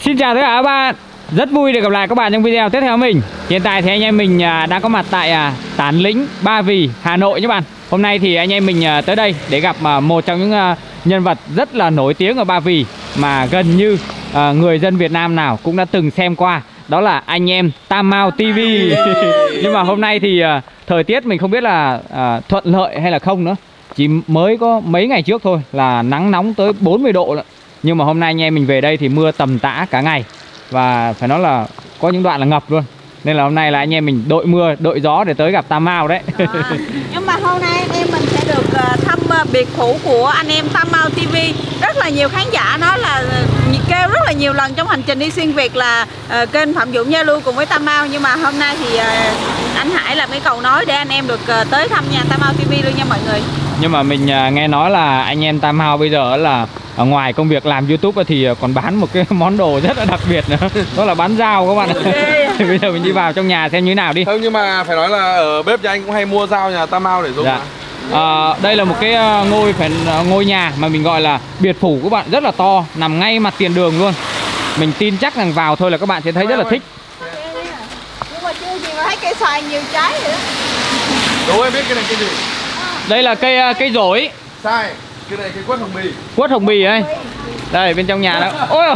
Xin chào tất cả các bạn. Rất vui được gặp lại các bạn trong video tiếp theo mình. Hiện tại thì anh em mình đang có mặt tại Tản Lĩnh, Ba Vì, Hà Nội các bạn. Hôm nay thì anh em mình tới đây để gặp một trong những nhân vật rất là nổi tiếng ở Ba Vì mà gần như người dân Việt Nam nào cũng đã từng xem qua. Đó là anh em Tam Mao TV. Nhưng mà hôm nay thì thời tiết mình không biết là thuận lợi hay là không nữa. Chỉ mới có mấy ngày trước thôi là nắng nóng tới 40 độ lận. Nhưng mà hôm nay anh em mình về đây thì mưa tầm tã cả ngày. Và phải nói là có những đoạn là ngập luôn. Nên là hôm nay là anh em mình đội mưa, đội gió để tới gặp Tam Mao đấy. Nhưng mà hôm nay anh em mình sẽ được thăm biệt phủ của anh em Tam Mao TV. Rất là nhiều khán giả nói là kêu rất là nhiều lần trong hành trình đi xuyên Việt là kênh Phạm Dũng giao lưu cùng với Tam Mao. Nhưng mà hôm nay thì anh Hải làm cái cầu nối để anh em được tới thăm nhà Tam Mao TV luôn nha mọi người. Nhưng mà mình nghe nói là anh em Tam Mao bây giờ là ở ngoài công việc làm YouTube thì còn bán một cái món đồ rất là đặc biệt nữa. Đó là bán dao các bạn ạ. Thì bây giờ mình đi vào trong nhà xem như thế nào đi. Không, nhưng mà phải nói là ở bếp nhà anh cũng hay mua dao nhà Tam Mao để dùng. Dạ. Đây là một cái ngôi nhà mà mình gọi là biệt phủ các bạn, rất là to, nằm ngay mặt tiền đường luôn. Mình tin chắc rằng vào thôi là các bạn sẽ thấy rất là thích. Nhưng mà chưa gì mà thấy cây xoài nhiều trái vậy đó. Đúng, em biết cái này cái gì? Đây là cây dổi. Sai, cái này cây quất hồng bì. Quất hồng bì ấy. Đây bên trong nhà đó. Ôi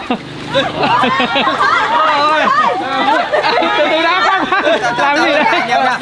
từ từ đã con làm gì đấy?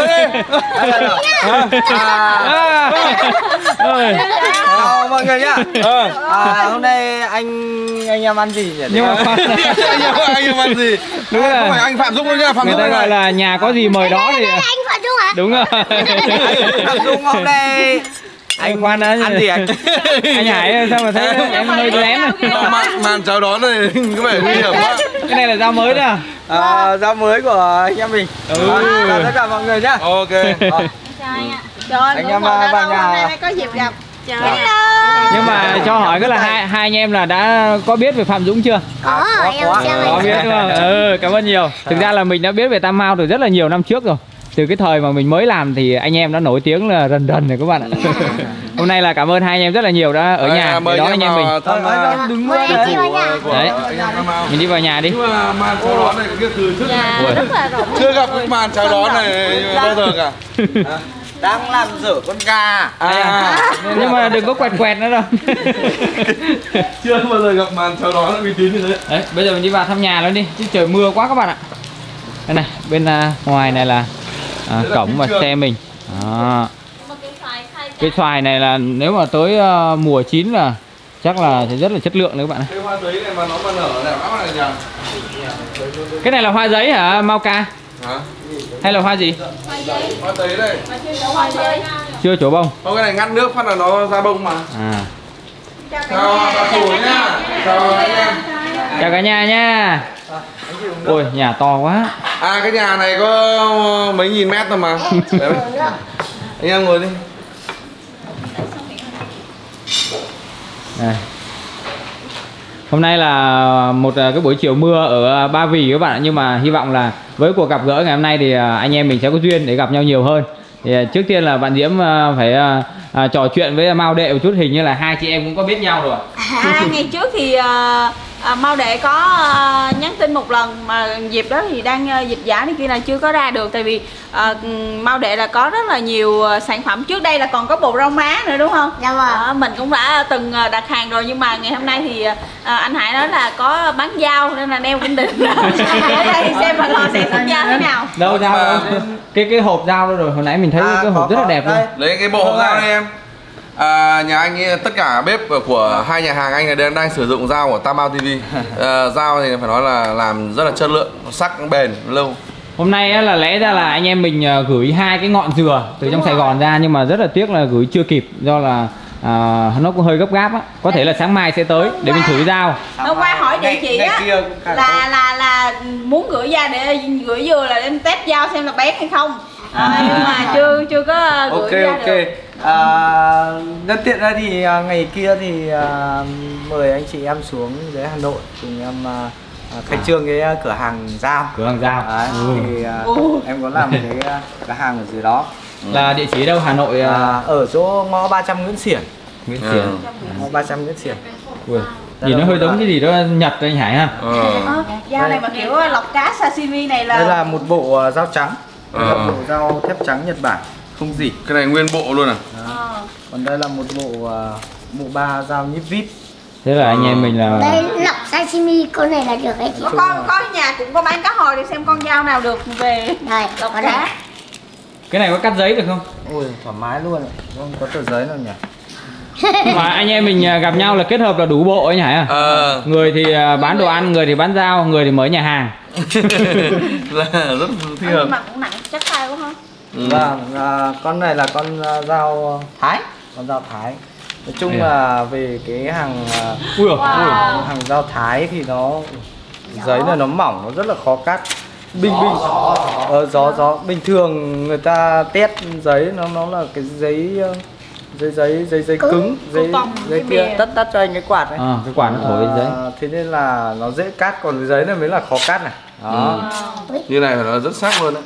Mọi người nhá. Hôm nay anh em ăn gì nhỉ? Nhưng mà anh em ăn gì? Đúng rồi. Không phải anh Phạm Dũng đâu nha, Phạm Người Dũng ta gọi là nhà có gì mời đó thì. Anh Phạm Dũng hả? Đúng rồi. Phạm Dũng hôm nay anh khoan đã ăn gì anh? Anh Hải sao mà thấy em hơi lén. Màn chào đón này có vẻ nguy hiểm quá. Cái này là dao mới đó à? Dao mới của anh em mình. Chào tất cả mọi người nhá. Ok. Trời, anh em vào nhà. Hôm nay có dịp gặp. Nhưng mà cho hỏi cái là hai anh em là đã có biết về Phạm Dũng chưa? Có Biết đúng không? Cảm ơn nhiều. Thực ra là mình đã biết về Tam Mao từ rất là nhiều năm trước rồi. Từ cái thời mà mình mới làm thì anh em đã nổi tiếng là rần rồi các bạn ạ. Hôm nay là cảm ơn hai anh em rất là nhiều đã ở nhà để đón anh em mình. Đứng luôn Đấy. Mình đi vào nhà đi. Nhưng mà màn chào đón này cái từ trước này Rất là rộng. chưa gặp cái màn chào đón này bao giờ cả. đang làm dở con gà. Nhưng mà đừng có quẹt nữa đâu. Chưa bao giờ gặp màn chào đón uy tín như thế. Đấy, bây giờ mình đi vào thăm nhà luôn đi, chứ trời mưa quá các bạn ạ. Đây này, bên ngoài này là cổng và xe mình. Cái xoài này là nếu mà tới mùa chín là chắc là sẽ rất là chất lượng đấy các bạn. Cái hoa giấy này mà nó mà nở đẹp lắm này nhỉ? Cái này là hoa giấy hả Mau Ca? Hả? Hay là hoa gì? Hoa giấy đây. Chưa trổ bông. Không, cái này ngắt nước phát là nó ra bông mà. Chào bà chủ nha. Chào anh em. Chào cả nhà nha. Ôi nhà to quá. Cái nhà này có mấy nghìn mét thôi mà. Đấy. Anh em ngồi đi. Đây. Hôm nay là một cái buổi chiều mưa ở Ba Vì các bạn ạ. Nhưng mà hy vọng là với cuộc gặp gỡ ngày hôm nay thì anh em mình sẽ có duyên để gặp nhau nhiều hơn. Thì trước tiên là bạn Diễm phải trò chuyện với Mao Đệ một chút, hình như là hai chị em cũng có biết nhau rồi. Ngày trước thì Mao Đệ có nhắn tin một lần mà dịp đó thì đang dịch giả này kia là chưa có ra được. Tại vì Mao Đệ là có rất là nhiều sản phẩm. Trước đây là còn có bột rau má nữa đúng không? Dạ vâng. Mình cũng đã từng đặt hàng rồi. Nhưng mà ngày hôm nay thì anh Hải nói là có bán dao nên là Neo cũng định ở đây thì xem mà lò sẽ xuất dao thế nào. Đâu dao đâu? Cái hộp dao đó rồi, hồi nãy mình thấy cái hộp rất là đẹp luôn. Lấy cái bộ hộp dao đây em. Nhà anh ấy, tất cả bếp của hai nhà hàng anh này đang sử dụng dao của Tam Mao TV. Dao thì phải nói là làm rất là chất lượng, sắc bền lâu. Hôm nay là lẽ ra là anh em mình gửi hai cái ngọn dừa từ trong Sài Gòn ra, nhưng mà rất là tiếc là gửi chưa kịp do là nó cũng hơi gấp gáp á. Có thể là sáng mai sẽ tới để mình thử dao. Hôm qua hỏi địa chỉ á là muốn gửi ra để gửi dừa là em test dao xem là bén hay không. Nhưng mà chưa có gửi ra được. Nhân tiện ra thì ngày kia thì mời anh chị em xuống dưới Hà Nội cùng em khai trương cái cửa hàng dao. Cửa hàng dao. Đấy, thì em có làm cái cửa hàng ở dưới đó. Là địa chỉ đâu Hà Nội? Ở chỗ ngõ 300 Nguyễn Xiển. Nguyễn Xiển. Ngõ 300 Nguyễn Xiển. Ui, Nhìn nó hơi giống cái gì đó Nhật anh Hải ha. Dao này mà kiểu lọc cá sashimi này là... Đây là một bộ dao trắng. Đây là bộ dao thép trắng Nhật Bản, không gì. Cái này nguyên bộ luôn à? Còn đây là một bộ 3 dao nhíp vít. Thế là anh em mình là Đây lọc sashimi, con này là được đấy chị. Có nhà cũng có bán cá hồi để xem con dao nào được về Đây, lọc có đây. cá. cái này có cắt giấy được không? Ôi thoải mái luôn ạ. Không có tờ giấy đâu nhỉ. Mà anh em mình gặp nhau là kết hợp là đủ bộ anh Hải à? Người thì bán đồ ăn, người thì bán dao, người thì mở nhà hàng. Là rất thích hợp. Nhưng mà cũng nặng chắc tay quá ha. Vâng, con này là con dao Thái. Con dao Thái. Nói chung là về cái hàng hàng dao Thái thì nó giấy này nó mỏng, nó rất là khó cắt. Gió bình thường người ta test giấy nó là cái giấy cứng, giấy kia tắt cho anh cái quạt này. Cái quả nó thổi giấy. Thế nên là nó dễ cắt, còn giấy này mới là khó cắt này. Đó. Như này phải nói rất sắc luôn đấy.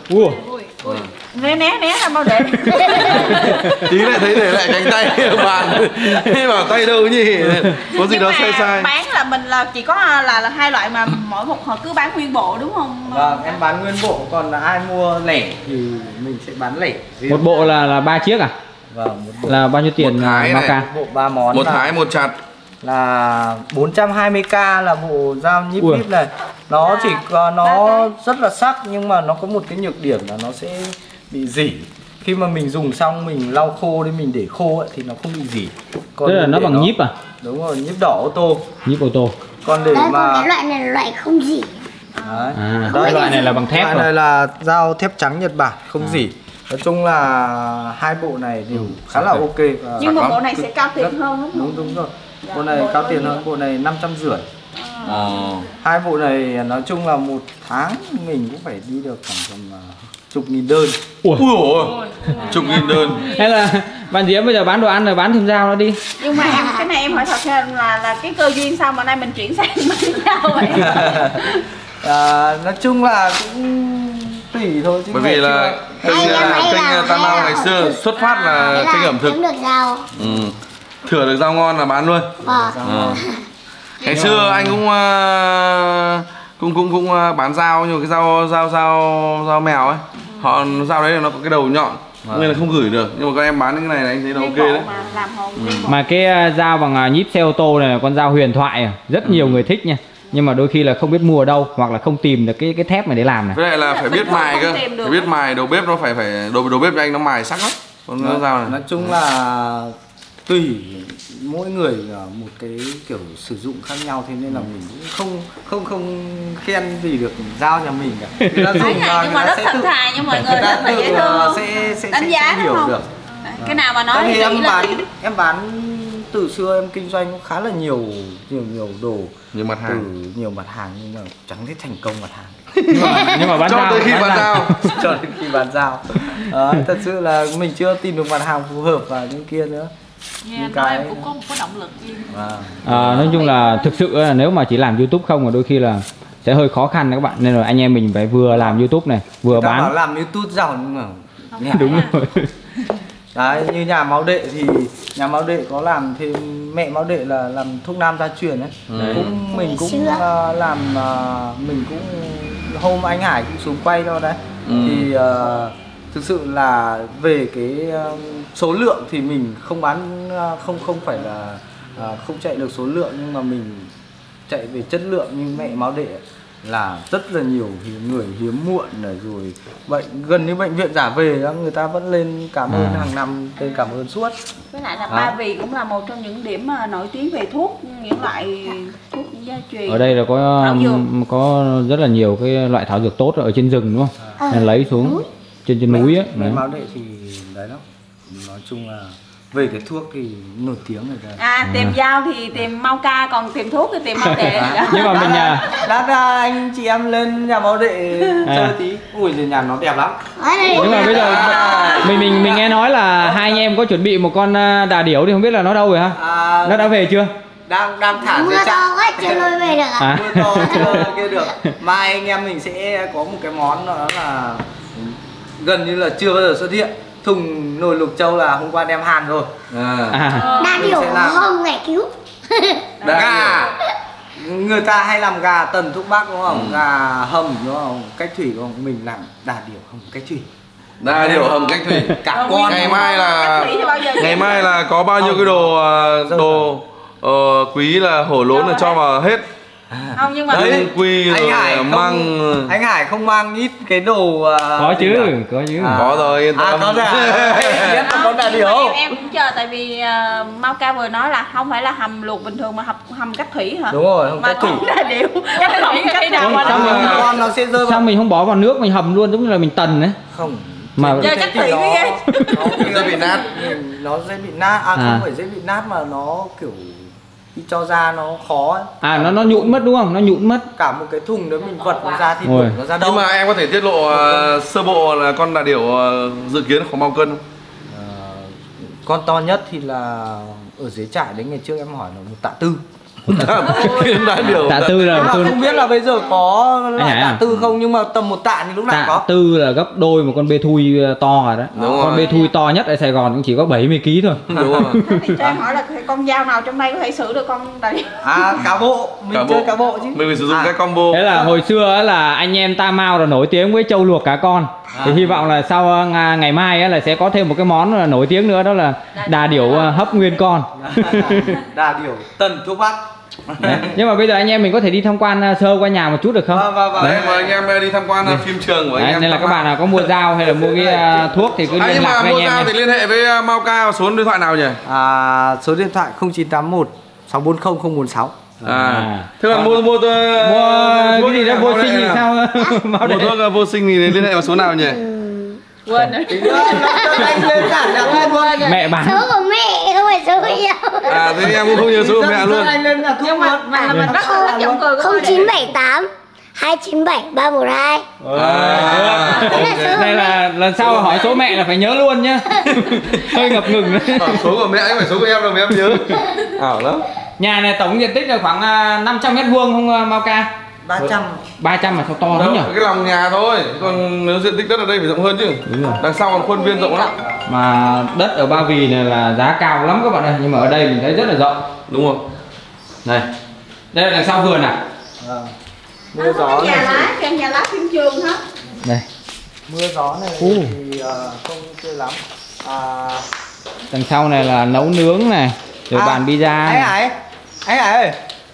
Né ra mau để. Tí lại thấy để lại cánh tay ở bàn. Thế bảo tay đâu nhỉ? Có gì đó sai. Bán là mình là chỉ có là hai loại mà mỗi một họ cứ bán nguyên bộ đúng không? Vâng, em bán nguyên bộ, còn là ai mua lẻ thì mình sẽ bán lẻ. Một bộ là 3 chiếc à? Vâng, một bộ. Là bao nhiêu tiền Mauka? Bộ 3 món. Một thái một chặt. Là 420k là bộ dao nhíp vít này. Nó chỉ có nó rất là sắc, nhưng mà nó có một cái nhược điểm là nó sẽ bị rỉ. Khi mà mình dùng xong mình lau khô đến mình để khô ấy, thì nó không bị rỉ. Tức là nó bằng nhíp à? Đúng rồi, nhíp đỏ ô tô. Nhíp ô tô. Còn để Đấy, mà còn cái loại này là loại không rỉ. Đấy. Loại này là bằng thép. Loại này là dao thép trắng Nhật Bản, không rỉ. Nói chung là hai bộ này đều khá là ok. Nhưng mà bộ này sẽ cao tiền hơn đúng không? Đúng rồi. Bộ này cao tiền hơn, bộ này 550. Hai bộ này nói chung là một tháng mình cũng phải đi được khoảng tầm chục nghìn đơn. Ui ôi, chục nghìn đơn. Hay là bạn Diễm bây giờ bán đồ ăn rồi bán thêm dao nó đi. Nhưng mà cái này em hỏi thật ra là cái cơ duyên sao mà nay mình chuyển sang bán dao vậy? Nói chung là cũng tùy thôi chứ. Bởi vì là kênh Tam Mau ngày xưa xuất phát là kênh ẩm thực. Kiếm được dao. Thửa được dao ngon là bán luôn. Ngày xưa anh cũng bán dao, nhưng mà cái dao mèo ấy, họ dao đấy là nó có cái đầu nhọn nên là không gửi được, nhưng mà các em bán những cái này anh thấy nó ok đấy. Mà cái dao bằng nhíp xe ô tô này là con dao huyền thoại, rất nhiều người thích nha. Nhưng mà đôi khi là không biết mua ở đâu hoặc là không tìm được cái thép này để làm này. Với lại là phải biết mài cơ, phải biết mài đầu bếp, nó phải đầu bếp cho anh nó mài sắc lắm. Con dao này. Nói chung là tùy mỗi người một cái kiểu sử dụng khác nhau, thế nên là mình cũng không khen gì được dao nhà mình cả. Nhưng mà rất thật thà nhưng mọi người rất là dễ thương. Sẽ đánh giá hiểu được. Cái nào mà nói thì em bán từ xưa em kinh doanh cũng khá là nhiều đồ, nhiều mặt hàng, nhiều mặt hàng, nhưng mà chẳng thấy thành công mặt hàng. nhưng mà bán cho dao, tới khi bán dao. Cho đến khi bán dao. Thật sự là mình chưa tìm được mặt hàng phù hợp và những kia nữa. Nghe nói em cũng có một cái động lực riêng. Nói chung là thực sự là nếu mà chỉ làm YouTube không là đôi khi là sẽ hơi khó khăn đấy các bạn, nên là anh em mình phải vừa làm YouTube này vừa bán. Bảo làm YouTube giàu nhưng mà đúng rồi. Đấy, như nhà Máu Đệ thì nhà Máu Đệ có làm thêm, mẹ Máu Đệ là làm thuốc nam gia truyền ấy. Mình cũng làm, mình cũng hôm anh Hải cũng xuống quay cho đấy. Thì thực sự là về cái số lượng thì mình không bán, không phải là không chạy được số lượng, nhưng mà mình chạy về chất lượng. Như mẹ Máu Đệ là rất là nhiều người hiếm muộn này, rồi bệnh gần như bệnh viện giả về đó, người ta vẫn lên cảm ơn hàng năm, lên cảm ơn suốt. Với lại là Ba Vì cũng là một trong những điểm mà nổi tiếng về thuốc, những loại thuốc gia truyền. Ở đây là có rất là nhiều cái loại thảo dược tốt ở trên rừng đúng không? Nên lấy xuống trên núi ấy. Mẹ Máu Đệ thì đấy đó. Nói chung là về cái thuốc thì nổi tiếng rồi đấy. Tìm dao thì tìm Mauka, còn tìm thuốc thì tìm Máu Đệ. Nhưng mà mình lát anh chị em lên nhà Máu Đệ chơi tí. Ui, nhà nó đẹp lắm. Nhưng mà bây giờ mình nghe nói là hai anh em có chuẩn bị một con đà điểu thì không biết là nó đâu rồi ha? Nó đã về chưa? Đang thả mưa to quá chưa lôi về được à? Mưa to chưa kia được. Mai anh em mình sẽ có một cái món đó là gần như là chưa bao giờ xuất hiện. Thùng nồi lục châu là hôm qua đem hàn rồi. Đà điểu không ngày cứu. Gà người ta hay làm gà tần thuốc bắc đúng không? Gà hầm đúng không? Cách thủy đúng không? Mình làm đà điểu hầm cách thủy. Đa điểu hầm cách thủy. Cả con. Ngày mai là có bao nhiêu cái đồ quý là hổ lốn là cho vào hết. Không nhưng mà Đấy, quy anh Hải rồi không, măng. anh Hải không mang ít cái đồ Có chứ, có chứ. Có rồi, yên tâm. có rồi. Biết là có đà điểu. Em cũng chờ tại vì Mau Ca vừa nói là không phải là hầm luộc bình thường mà hầm cách thủy hả? Đúng rồi, hầm cách thủy. Đà điểu. Cách thủy khi nào mà Sao mình- Con nó sẽ rơi Sao vào. mình không bỏ vào nước mình hầm luôn giống như là mình tần ấy. Không. Mà Giờ cách thủy ghê. Nó bị nát. Nó sẽ bị nát, không phải dễ bị nát mà nó kiểu khi cho ra nó khó ấy. nó nhũn mất đúng không? Nó nhũn mất. Cả một cái thùng đó mình vật nó ra thì Ôi. nó ra đâu. Nhưng mà em có thể tiết lộ sơ bộ là con đà điểu dự kiến khoảng bao cân không? Con to nhất thì là ở dưới trại đấy, ngày trước em hỏi là 1 tạ 4. Đà điểu. Tạ tư là Nhưng mà tôi không biết là bây giờ có loại Hải tạ à? 4 không, nhưng mà tầm 1 tạ thì lúc nào Tạ có. tư là gấp đôi một con bê thui to rồi đó. Đúng Con rồi. bê thui to nhất ở Sài Gòn cũng chỉ có 70 kg thôi. Đúng rồi. Thì cho em hỏi là con dao nào trong đây có thể xử được con đà điểu? Cá bộ, mình chơi cá bộ chứ. Mình phải sử dụng cái combo. Thế là hồi xưa là anh em Ta Mau là nổi tiếng với trâu luộc cá con. Thì hy vọng là sau ngày mai á là sẽ có thêm một cái món là nổi tiếng nữa, đó là đà điểu hấp nguyên con. Đà điểu tần thuốc bắc. Đấy. Nhưng mà bây giờ anh em mình có thể đi tham quan sơ qua nhà một chút được không? Vâng. Đấy, mời anh em đi tham quan phim trường của anh Đấy, em. nên là các bạn nào có mua dao hay là mua cái thuốc thì cứ liên nhưng lạc mà với mua anh em dao nhé. thì liên hệ với Mau Ca số điện thoại nào nhỉ? Số điện thoại 0981 640 046. Thế là mua Mua cái gì đó vô sinh thì sao? Mau Mua để. thuốc vô sinh thì liên hệ vào số nào nhỉ? Quên rồi. Anh lên cả nhà thuốc luôn. Mẹ bán. Số của mẹ không phải số của nhau. Thế em cũng không nhớ số của mẹ luôn. Anh lên cả thuốc Nhưng luôn. mà mình bắt đầu giọng cười của 0978 297 312. Đây là lần sau hỏi số mẹ là phải nhớ luôn nhá. Hơi ngập ngừng đấy. Số của mẹ chứ phải số của em đâu mà em nhớ. Ảo lắm. Nhà này tổng diện tích là khoảng 500 m² không Mau Ca? 300. 300 mà sao to lắm nhỉ? Cái lòng nhà thôi, còn nếu diện tích đất ở đây phải rộng hơn chứ. Đúng rồi. Đằng sau còn khuôn viên rộng lắm. Mà đất ở Ba Vì này là giá cao lắm các bạn ơi, nhưng mà ở đây mình thấy rất là rộng. Đúng không? Đây. Đây là đằng sau vườn à? Mưa gió nhà này. lá, căn nhà lá phim trường hết. Đây. Mưa gió này thì không chơi lắm. Đằng sau này là nấu nướng này, rồi bàn pizza. Anh Hải ơi.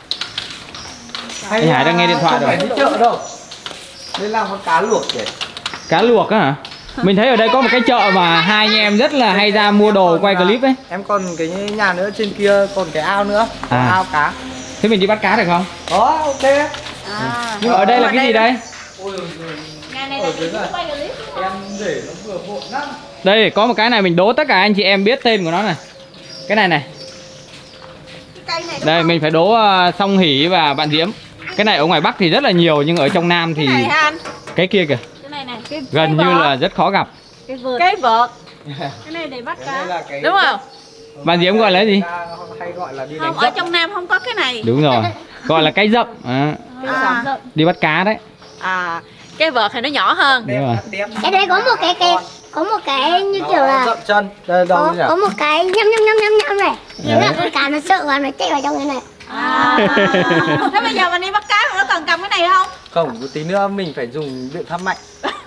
Anh Hải đang nghe điện thoại không rồi. phải đi chợ đâu. Đây làm con cá luộc kìa. Cá luộc á hả? Mình thấy ở đây có một cái chợ mà hai anh em rất là hay ra mua đồ quay clip ấy. Em còn cái nhà nữa, trên kia còn cái ao nữa. Ao cá. Thế mình đi bắt cá được không? Có, ok. Nhưng mà ở đây là cái gì đây? Ngày này là chị quay clip. Em để nó vừa vội lắm. Đây có một cái này mình đố tất cả anh chị em biết tên của nó này. Cái này này. Cây này Đây mình phải đố Song Hỷ và bạn Diễm. Cái này ở ngoài Bắc thì rất là nhiều, nhưng ở trong Nam thì cái này ha anh. cái kia kìa Cái này nè, cái gần như là rất khó gặp. cái vợt. Cái này để bắt cá. Đúng không? Bạn Diễm gọi là gì? Hay gọi là đi đánh Không, ở dấp. trong Nam không có cái này. Đúng rồi, gọi là cái dậm. Đi bắt cá đấy. Cái vợt thì nó nhỏ hơn. Đúng rồi. Cái đấy có một cái như kiểu là Dậm chân. Đây đâu nhỉ? có một cái nhâm này. Nếu là con cá nó sợ và nó chạy vào trong cái này. Thế bây giờ mình đi bắt cá nó cần cầm cái này không? Không, một tí nữa mình phải dùng biện pháp mạnh.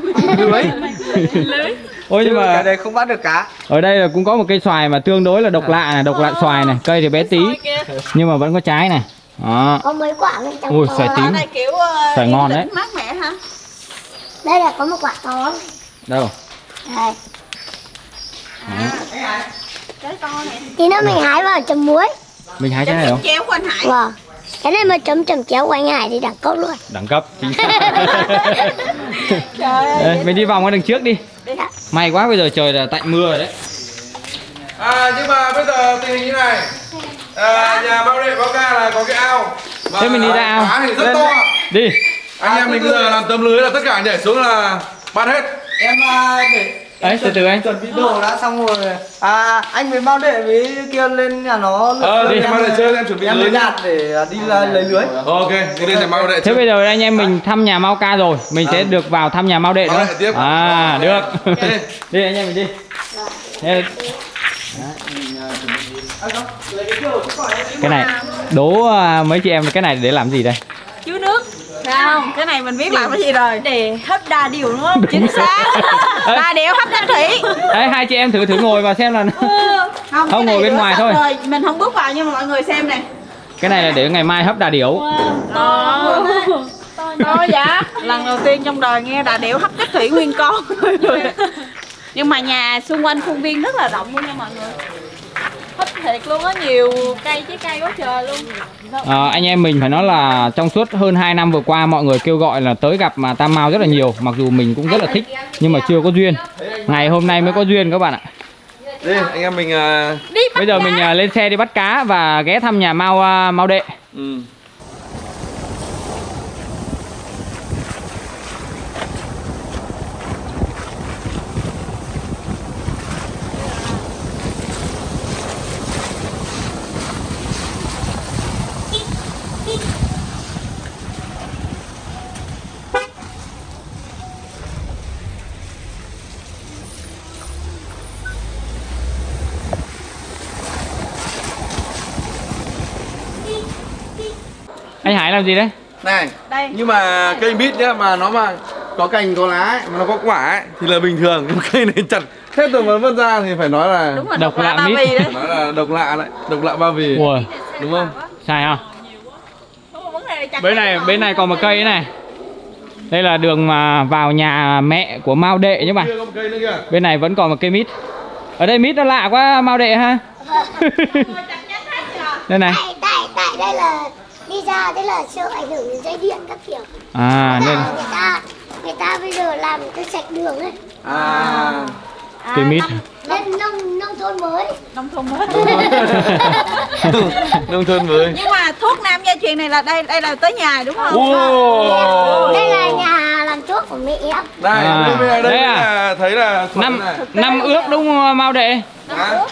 Lưới. Ôi nhưng Cái mà đấy không bắt được cá. ở đây là cũng có một cây xoài mà tương đối là độc lạ này, độc lạ xoài này, cây thì bé tí nhưng mà vẫn có trái này. Đó. Có mấy quả bên trong. Ui, xoài tím. Ở đây kiểu Xoài ngon đấy. mát mẻ hả? Đây là có một quả to. Đâu? Đây. Cái to này. Tí nữa mình hái vào chấm muối. Mình hái trái này không? Chéo của anh Hải. Vâng. Cái này mà chấm chéo của anh Hải thì đẳng cấp luôn. Đẳng cấp chính xác. Đây, mình đi vòng qua đằng trước đi. Dạ. May quá bây giờ trời là tạnh mưa rồi đấy. Nhưng mà bây giờ tình hình như này. Nhà Bao Đệ Bao Ca là có cái ao. Thế mình đi ra ao. Cá thì rất to. Đi. Anh em mình bây giờ làm tấm lưới là tất cả nhảy xuống là bắt hết. Em để Đấy, từ từ anh. chuẩn bị đồ đã xong rồi. Anh với Bao Đệ với kia lên nhà nó. Đi Bao Đệ chơi, em chuẩn bị em lưới mới nhá. đạt để đi lấy lưới. Ok, đi lên nhà Bao Đệ Thế chơi. bây giờ anh em mình thăm nhà Mau Ca rồi, mình sẽ được vào thăm nhà Mau Đệ Mau nữa. Đệ tiếp. Được. Đi. Đi anh em mình đi. Đây. Cái này Đố mấy chị em cái này để làm gì đây? Chứa nước. Không, cái này mình biết làm cái gì rồi. Để hấp đà điểu đúng không? Chính xác. Đà điểu hấp thanh thủy. Đấy, hai chị em thử ngồi vào xem là Không, không ngồi bên ngoài thôi. Rồi, mình không bước vào nhưng mà mọi người xem nè. Cái này là để ngày mai hấp đà điểu. Thôi dạ. Lần đầu tiên trong đời nghe đà điểu hấp chất thủy nguyên con. Nhưng mà nhà xung quanh khuôn viên rất là rộng luôn nha mọi người. Hấp thiệt luôn á, nhiều cây trái cây quá trời luôn. Anh em mình phải nói là trong suốt hơn 2 năm vừa qua mọi người kêu gọi là tới gặp mà Tam Mao rất là nhiều. Mặc dù mình cũng rất là thích nhưng mà chưa có duyên. Ngày hôm nay mới có duyên các bạn ạ. Đi anh em mình Bây giờ mình lên xe đi bắt cá và ghé thăm nhà Mao Đệ. Anh Hải làm gì đấy? này. Đây. Nhưng mà cây mít nhá, mà nó mà có cành có lá ấy, mà nó có quả ấy, thì là bình thường. Nhưng cây này chặt hết rồi mà vứt ra thì phải nói là Đúng rồi, Độc lạ Ba mít. Vì đấy. nói là độc lạ đấy, độc lạ Ba Vì. Ui, Đúng không? sai không? Đúng rồi, vấn đề là chặt Bên này còn một cây nữa này. Đây là đường mà vào nhà mẹ của Mao Đệ nhé bạn. Kia có một cây nữa kìa. Bên này vẫn còn một cây mít. Ở đây mít nó lạ quá Mao Đệ ha. Đây này. Tại đây là đi ra thế là sợ ảnh hưởng đến dây điện các kiểu. À nên Người ta bây giờ làm cái sạch đường ấy. cây mít. Lên nông thôn mới. Nông thôn mới. Nông thôn mới. Nhưng mà thuốc nam gia truyền này là đây là tới nhà đúng không? Đây là nhà làm thuốc của mẹ em. Đây, À, đây đây à? là thấy là Năm ước đúng không Mao Đệ? à,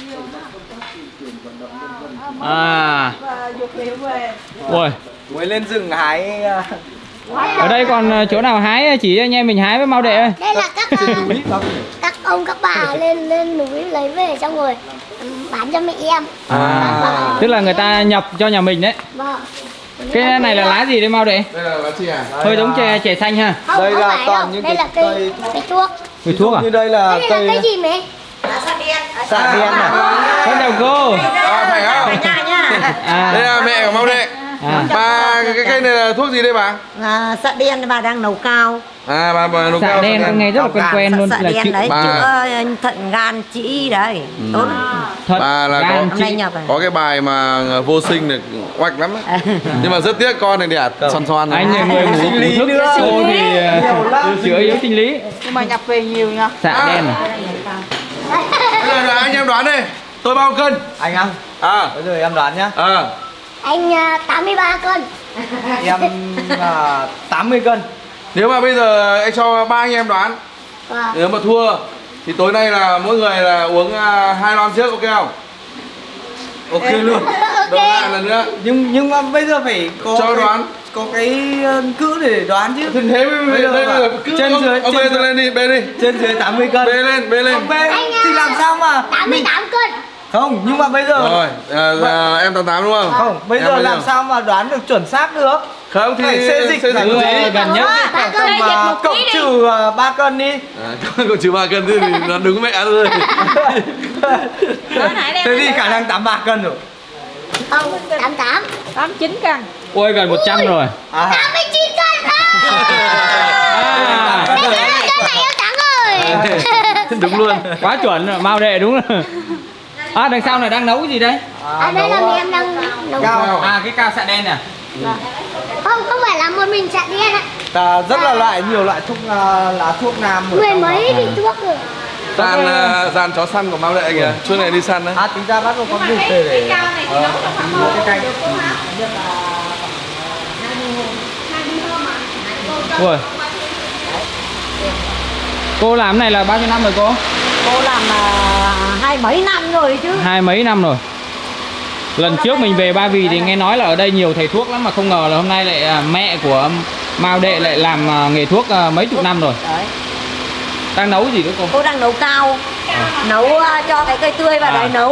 À. Và dược liệu về. Ui, Mới lên rừng hái ở đây còn chỗ nào hái chỉ anh em mình hái với Mao Đệ ơi. Đây là các ông các bà lên núi lấy về xong rồi bán cho mẹ em. Tức là người ta nhập cho nhà mình đấy. Vâng. Cái này là lá gì đấy Mao Đệ? đây là lá chè. Hơi giống chè xanh ha. Không, Đây không là phải toàn đâu. những Đây cái là cây thuốc. Cây thuốc à? như đây là Đây là cây gì mẹ? xạ đen này. Con chào cô. Phải không? Đây là mẹ của Mao Đệ. Bà cái cây này là thuốc gì đây bà? Sạ đen bà đang nấu cao. Bà nấu Xạ cao. đen con nghe rất là quen luôn Sạ là đen chữ đấy, bà. chữa thận gan trĩ đấy. Tốt. thật. Bà là gan Hôm nay chị. nhập à? có cái bài mà vô sinh được oạch lắm ấy. Nhưng mà rất tiếc con này đẹp xoăn xoăn. Anh là người ngủ Sinh lý thức nữa. cô thì Nhiều lắm. chữa yếu sinh lý. Nhưng mà nhập về nhiều nha. Xạ đen à? Bây giờ anh em đoán đi, tôi bao cân? Anh ăn. Bây giờ em đoán nhá. Anh 83 cân. Em 80 cân. Nếu mà bây giờ anh cho ba anh em đoán, Vâng. nếu mà thua thì tối nay là mỗi người là uống 2 lon trước, ok không? Ok luôn. Đợi lại lần nữa. Nhưng mà bây giờ phải có Cho đoán. có cái cữ để đoán chứ. Thì thế mới Bây giờ đây mà là cứ chân dưới- ông chân bê dưới- tôi lên đi, bê đi. Trên dưới 80 cân. Bê lên, bê lên. Không bê thì làm sao mà 88 cân. không, nhưng mà bây giờ Rồi, em 88 đúng không? không, bây Em giờ bao làm nhiêu? sao mà đoán được chuẩn xác được? Không thì Phải xê dịch là Ừ, gì? gần nhất. Ba cân. Tầm cộng trừ 3 cân đi. Còn trừ 3 cân thì nó đúng mẹ rồi. Thế thì khả năng 83 cân rồi. Không, 88. 89 cân. Ôi gần 100 rồi. 89 cân. À, Cái này em thắng rồi. Đúng luôn. quá chuẩn rồi, Mao Đệ đúng rồi. À đằng sau này đang nấu cái gì đấy? Đây là mẹ em đang nấu. Cao. À cái cao xạ đen nè. Không phải là một mình chặt đen ạ. Ta rất là nhiều loại thuốc lá thuốc nam ở Mười trong mấy đó. vị thuốc rồi. Dàn chó săn của Mao Đệ kìa, chỗ này đi săn đấy. Tính ra bắt đầu có đủ để cái canh. Ui. Cô làm cái này là bao nhiêu năm rồi cô? Cô làm 20 mấy năm rồi chứ. 20 mấy năm rồi. Lần trước mình về Ba Vì thì nghe nói là ở đây nhiều thầy thuốc lắm mà không ngờ là hôm nay lại mẹ của Mao Đệ lại làm nghề thuốc mấy chục năm rồi. Đấy. Đang nấu gì nữa cô? Cô đang nấu cao. Nấu cho cái cây tươi vào đấy nấu.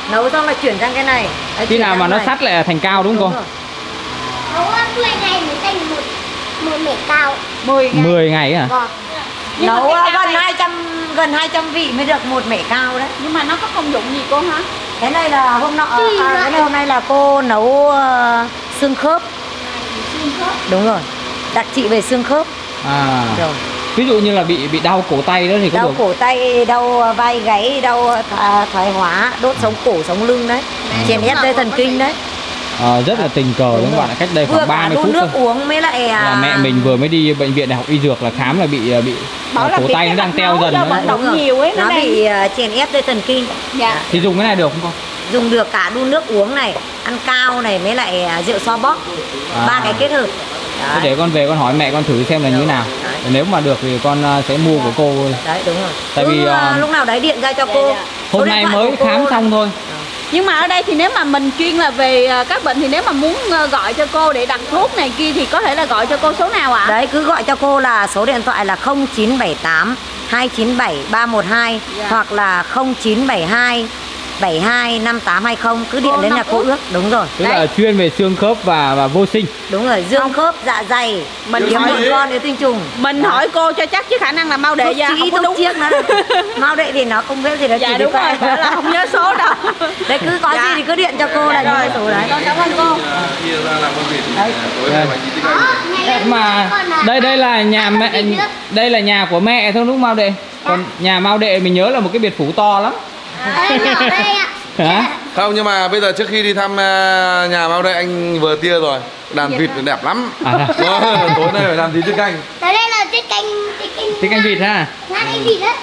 Nấu xong là chuyển sang cái này. Đấy, Khi nào chuyển mà sang nó này. sắt lại là thành cao đúng không rồi. Nấu 10 ngày mới thành một mẻ cao. 10 ngày. 10 ngày à? Vâng. Nhưng mà Nấu cái cao này- gần 200 vị mới được một mẻ cao đấy. Nhưng mà nó có công dụng gì cô hả? Cái này là hôm nọ Tùy loại. cái này hôm nay là cô nấu xương khớp. Đúng rồi. Đặc trị về xương khớp. À. Rồi. Ví dụ như là bị đau cổ tay đó thì có Đau được. cổ tay, đau vai gáy, đau thoái hóa, đốt sống cổ, sống lưng đấy. Chèn ép dây thần kinh đấy. Rất là tình cờ đúng không bạn ạ. Cách đây Vừa khoảng cả 30 đun phút nước thôi uống mới lại là mẹ mình vừa mới đi bệnh viện đại học y dược là khám là bị Bảo là cổ bị tay nó cái đang mạch teo máu dần do nữa. vận động nhiều ấy, nó đang- bị chèn ép dây thần kinh. Dạ. Thì dùng cái này được không con? Dùng được cả đun nước uống này, ăn cao này mới lại rượu xoa bóp. Ba cái kết hợp. Thế Đấy. để con về con hỏi mẹ con thử xem là như thế nào. Nếu mà được thì con sẽ mua của cô. Đấy đúng rồi. Tại vì, lúc nào đấy điện ra cho cô. Số Hôm điện nay thoại mới của cô khám là- xong thôi. Nhưng mà ở đây thì nếu mà mình chuyên là về các bệnh thì nếu mà muốn gọi cho cô để đặt thuốc này kia thì có thể là gọi cho cô số nào ạ? Đấy cứ gọi cho cô là số điện thoại là 0978 297 312 Dạ. hoặc là 0972 72 5820, cứ điện Cô đến Năm là cô Phước. ước. Đúng rồi. Tức Đấy, là chuyên về xương khớp và vô sinh. đúng rồi, dương khớp, dạ dày, Mình yếm hỏi- mụn con nếu tinh trùng. Mình hỏi cô cho chắc chứ khả năng là mau đệ Thuốc ra chỉ không có thuốc đúng. chiếc nữa. Mau đệ thì nó không biết gì, nó Dạ chỉ đúng biết rồi, phải là không nhớ số đâu. Đấy cứ có Dạ. gì thì cứ điện cho cô là những cái số đấy. Con cảm ơn cô. Chia ra làm công việc tối nay bà chị tiếng Anh. Mà đây là nhà mẹ, đây là nhà của mẹ thôi đúng không Mao Đệ? Còn nhà Mao Đệ mình nhớ là một cái biệt phủ to lắm. Đây nhỏ đây ạ. Hả? Không, nhưng mà bây giờ trước khi đi thăm nhà Mao đây anh vừa tia rồi. Đàn vịt đẹp lắm. À, Tối nay phải làm tí tiết canh. Tới đây là tiết canh Thích canh vịt ha. Nga canh vịt đấy.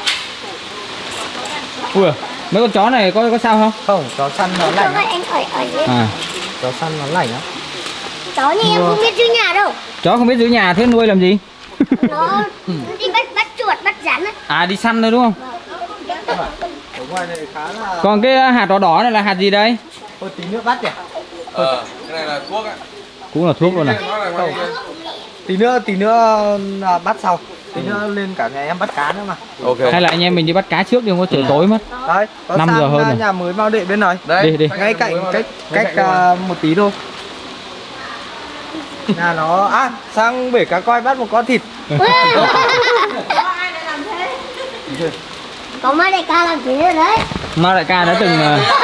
Ui, mấy con chó này có sao không? Không, chó săn nó Cho lạnh các lắm. anh ỏi lên. À, Chó săn nó lạnh lắm. Chó như em không biết giữ nhà đâu. chó không biết giữ nhà thế nuôi làm gì? Nó đi bắt chuột, bắt rắn ấy. À, đi săn thôi đúng không? Ở ngoài này khá là... Còn cái hạt đỏ đỏ này là hạt gì đây? Ôi tí nữa bắt nhỉ? Cái này là thuốc ạ. Cũng là thuốc luôn à? Nó là ngoài kia. Tí nữa là bắt sau. Tí nữa lên cả nhà em bắt cá nữa mà. Ok. Hay là anh em mình đi bắt cá trước đi, không có trời tối mất. Đấy, có 5 giờ sang hơn rồi. nhà mới Mao Đệ bên này. Đây, Đi. Ngay cạnh cách một tí thôi. Nhà nó sang bể cá coi bắt một con thịt. Có mấy đại ca làm thế rồi đấy. Mao Đại ca đã từng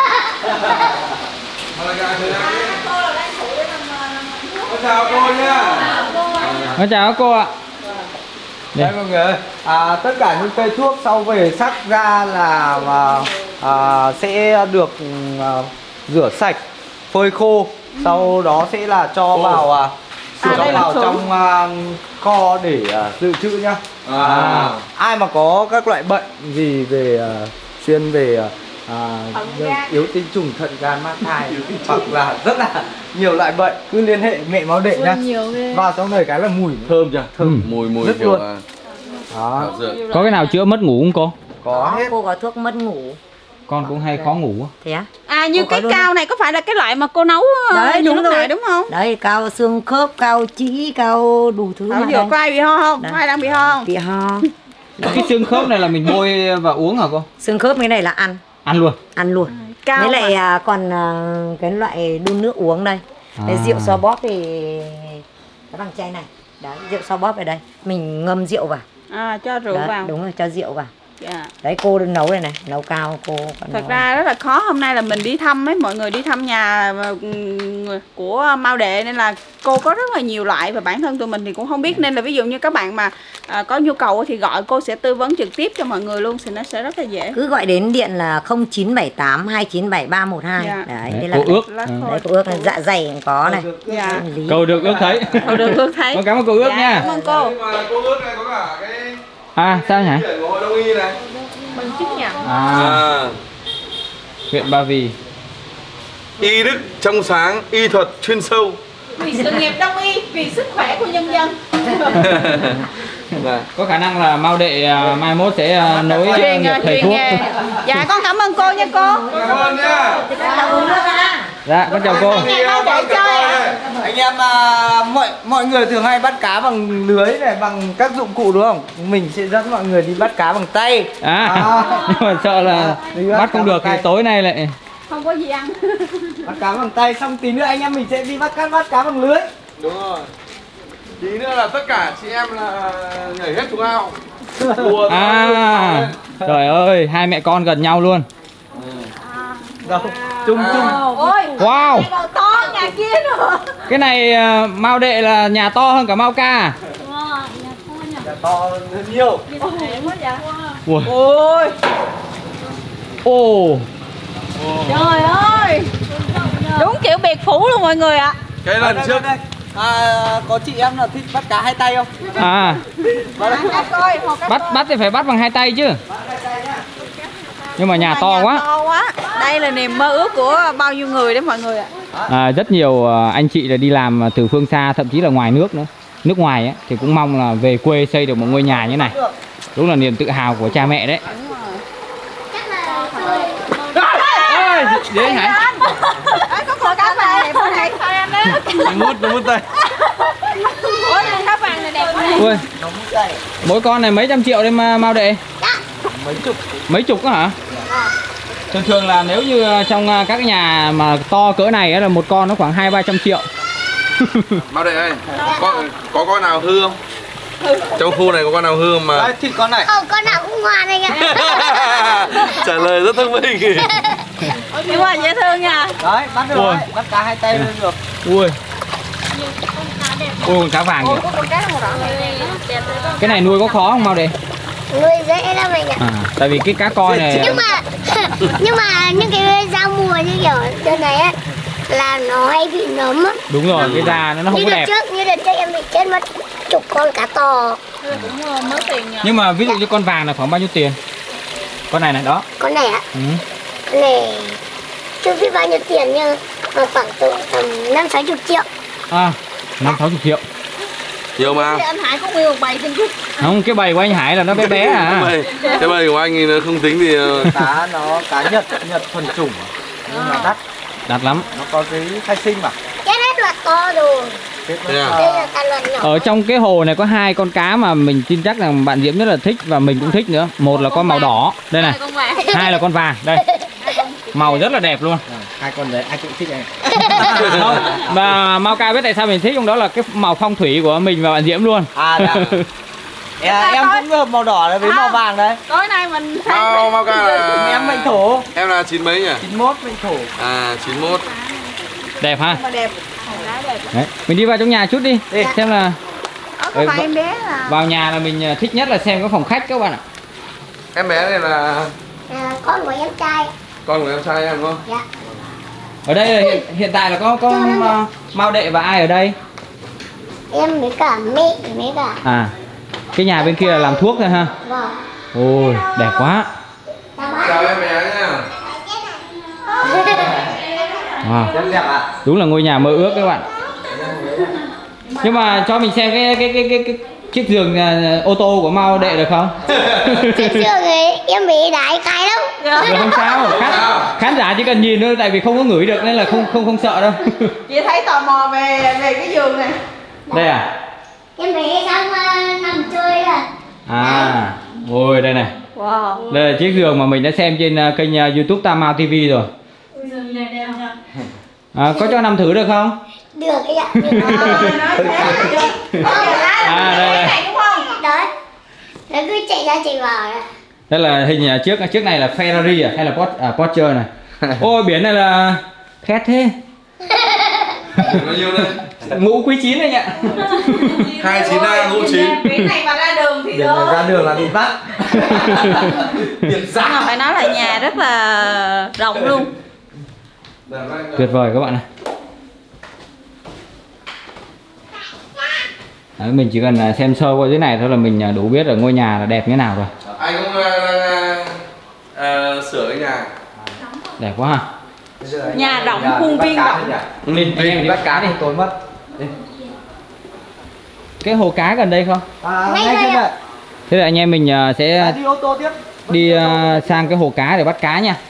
Chào cô nhá. chào cô ạ. Đây mọi người ơi, tất cả những cây thuốc sau về sắc ra là sẽ được rửa sạch, phơi khô, sau đó sẽ là cho vào đây là khử. trong kho để dự trữ nhá. Ai mà có các loại bệnh gì về chuyên về yếu tinh trùng, thận, gan, mát thai hoặc là rất là nhiều loại bệnh cứ liên hệ mẹ Mao Đệ nhá. Vào trong này cái là mùi Thơm chưa? Thơm. Mùi Rất kiểu luôn. là đó, thảo dược. Có cái nào chữa mất ngủ không cô? có hết. Cô có thuốc mất ngủ. Con cũng hay khó ngủ á. Thế á? Như Cô có cái luôn cao này có phải là cái loại mà cô nấu Đấy, như đúng lúc rồi. nãy đúng không? Đấy, cao xương khớp, cao chỉ, cao đủ thứ Ở mà giờ đây. có ai bị ho không? Đấy. Có ai đang bị ho không? Bị ho. Cái xương khớp này là mình bôi và uống hả cô? Xương khớp cái này là Ăn luôn. ăn luôn. Cao Với lại mà. còn cái loại đun nước uống đây. Cái À. rượu xoa bóp thì cái bằng chai này. Đấy, rượu xoa bóp ở đây. Mình ngâm rượu vào. Cho rượu Đấy, vào. đúng rồi, cho rượu vào. Dạ. Đấy cô nấu đây này, nấu cao cô còn Thật nấu. ra rất là khó, hôm nay là mình đi thăm ấy, mọi người đi thăm nhà của Mao Đệ nên là cô có rất là nhiều loại và bản thân tụi mình thì cũng không biết, nên là ví dụ như các bạn mà có nhu cầu thì gọi cô sẽ tư vấn trực tiếp cho mọi người luôn thì nó sẽ rất là dễ. Cứ gọi đến điện là 0978 297 312. Dạ. Đấy, Đấy, đây là cô ước. Lá Ừ. khô. Đấy cô ước là dạ dày cũng có này. Dạ. Lý. Cầu được ước thấy. Cô được luôn thấy. Con cảm ơn cô ước Dạ, nha. cảm ơn cô. Nhưng mà cô ước này có cả cái À, sao nhỉ? chuyện của hội đông y này. Mình chứng nhận. Huyện Ba Vì. Y đức trong sáng, y thuật chuyên sâu. Vì sự nghiệp đông y, vì sức khỏe của nhân dân. Có khả năng là Mao Đệ mai mốt sẽ nối Truyền nghiệp thầy truyền thuốc. nghề. Dạ con cảm ơn cô nha cô. Cảm ơn nhá. Dạ, con chào cô. Mao Đệ chơi ạ. Anh em mọi người thường hay bắt cá bằng lưới này, bằng các dụng cụ đúng không? Mình sẽ dẫn mọi người đi bắt cá bằng tay. Nhưng mà sợ là đi bắt bắt không cá được thì bằng tay. tối nay lại không có gì ăn. Bắt cá bằng tay, xong tí nữa anh em mình sẽ đi bắt cá bằng lưới. Đúng rồi. Tí nữa là tất cả chị em là nhảy hết xuống ao. Đùa trời ơi, hai mẹ con gần nhau luôn. Đâu, chung. Ôi, Wow, còn to nhà kia nữa. cái này Mao Đệ là nhà to hơn cả Mao Ca. To hơn nhiều. Ui. Ôi, Ồ, trời ơi, đúng kiểu biệt phủ luôn mọi người ạ. Cái lần trước Có chị em là thích bắt cá hai tay không? à, Coi, bắt thì phải bắt bằng hai tay chứ. Nhưng mà nhà to quá. To quá. Đây là niềm mơ ước của bao nhiêu người đấy mọi người ạ. Rất nhiều anh chị là đi làm từ phương xa, thậm chí là ngoài nước nữa, nước ngoài ấy, thì cũng mong là về quê xây được một ngôi nhà như này. Đúng là niềm tự hào của cha mẹ đấy. Ơi, dễ hả? Có con cá vàng đẹp không này? Thôi anh đó. nó mút tay. Ôi, con cá vàng này đẹp quá này. Ui, mỗi con này mấy trăm triệu đấy mà Mao Đệ? Mấy chục á hả? Thường thường là nếu như trong các cái nhà mà to cỡ này ấy, là một con nó khoảng 200-300 triệu. Mao Đệ ơi, có con nào hư không? Trong khu này có con nào hư không mà? Đấy, thì con này. Con nào cũng ngoan anh ạ. Trả lời rất thông minh. Nhưng mà dễ thương nha. Đấy, bắt được rồi, bắt cá hai tay lên được. Ui, con cá vàng kìa. Con cá màu đỏ này. Cái này nuôi có khó không Mao Đệ? Nuôi dễ lắm anh ạ. Tại vì cái cá coi này Nhưng mà những cái giao mùa như kiểu đợt này á là nó hay bị nấm á. đúng rồi, cái da nó không có đẹp. Như đợt trước em bị chết mất chục con cá to. Cũng mất tiền nhờ. Nhưng mà ví dụ như con vàng là khoảng bao nhiêu tiền? Con này đó. Con này á, con này chưa biết bao nhiêu tiền nhưng mà khoảng tầm 50-60 triệu. 5-60 triệu. Nhiều mà. Anh Hải có nguyên một bầy trên chút. Không, cái bầy của anh Hải là nó bé bé à. Cái bầy của anh thì nó không tính thì Cá nó cá Nhật thuần chủng nhưng mà đắt. Đắt lắm. Nó có cái khai sinh mà. Cái hết là to rồi. Thế à? Đây là cá luật nhỏ. Ở trong cái hồ này có hai con cá mà mình tin chắc rằng bạn Diễm rất là thích và mình cũng thích nữa. Một là con màu đỏ, đây này. Hai là con vàng, đây. Màu rất là đẹp luôn. Hai con đấy ai cũng thích anh. Không, mà Mao Ca biết tại sao mình thích không? Đó là cái màu phong thủy của mình và bạn Diễm luôn. Em cũng hợp màu đỏ đấy với màu vàng đấy. Tối nay mình Mao Ca là Em mệnh thổ. Em là 9 mấy nhỉ? 91 mệnh thổ. 91. Đẹp ha. mà đẹp. Đấy, mình đi vào trong nhà chút đi, xem là Có phải em bé là vào nhà là mình thích nhất là xem cái phòng khách các bạn ạ. Em bé này là Con của em trai. con của em trai em đúng không? Dạ. Ở đây là hiện tại là có Mao Đệ và ai ở đây? Em với cả mẹ với cả. Cái nhà bên kia là làm thuốc thôi ha. Vâng. Ôi, đẹp quá. Chào em bé nha. Wow. Rất đẹp ạ. Đúng là ngôi nhà mơ ước các bạn. Nhưng mà cho mình xem cái chiếc giường ô tô của Mao Đệ được không? Chiếc giường ấy em bị đái cái lắm. Được, không sao. Khán giả chỉ cần nhìn thôi, tại vì không có ngửi được nên là không sợ đâu. chị thấy tò mò về cái giường này. Đây à? Em bị xong nằm chơi rồi. Ôi đây này. Wow. Đây là chiếc giường mà mình đã xem trên kênh YouTube Tam Mao TV rồi. Có cho nằm thử được không? Được cái ạ. Đây. Đấy. Nó cứ chạy ra chạy vào đấy. Đây là hình trước này là Ferrari hay là Porsche này. Ôi biển này là khét thế. Bao nhiêu đây? Ngũ quý 9 anh ạ. 29A ngũ 9. Cái này mà ra đường thì Ra đường là bị bắt. Nhưng mà phải nói là nhà rất là rộng luôn. Tuyệt vời các bạn này. Đấy, mình chỉ cần xem sơ qua dưới này thôi là mình đủ biết là ngôi nhà là đẹp như thế nào rồi. Anh cũng đang sửa cái nhà. Đẹp quá ha. Nhà rộng, khuôn viên rộng. Mình đi bắt cá đi. Tốn mất. Cái hồ cá gần đây không? Ngay trên này. Thế là anh em mình sẽ Đi ô tô tiếp. đi sang cái hồ cá để bắt cá nha.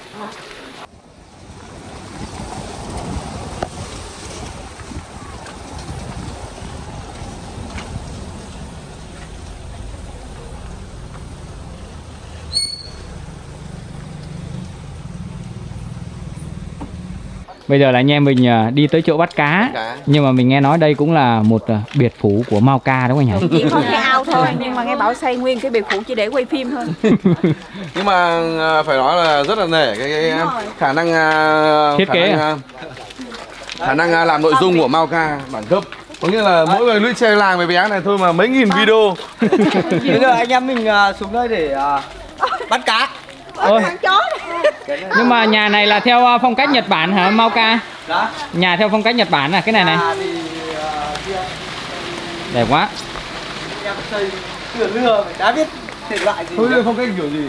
Bây giờ là anh em mình đi tới chỗ bắt cá. Nhưng mà mình nghe nói đây cũng là một biệt phủ của Mao Ca đúng không anh nhỉ? Chỉ có cái ao thôi, nhưng mà nghe bảo xây nguyên cái biệt phủ chỉ để quay phim thôi. Nhưng mà phải nói là rất là nể cái khả năng thiết kế, khả năng làm nội dung của Mao Ca bản cấp. Có nghĩa là mỗi người lũy xe làng về cái án này thôi mà mấy nghìn video. Bây giờ anh em mình xuống đây để bắt cá. Con chó này. Nhưng mà nhà này là theo phong cách Nhật Bản hả Mao Ca? Đó. Nhà theo phong cách Nhật Bản là cái này này. Đẹp quá. Em xây cửa lừa phải đã biết thể loại gì. Thôi phong cách kiểu gì?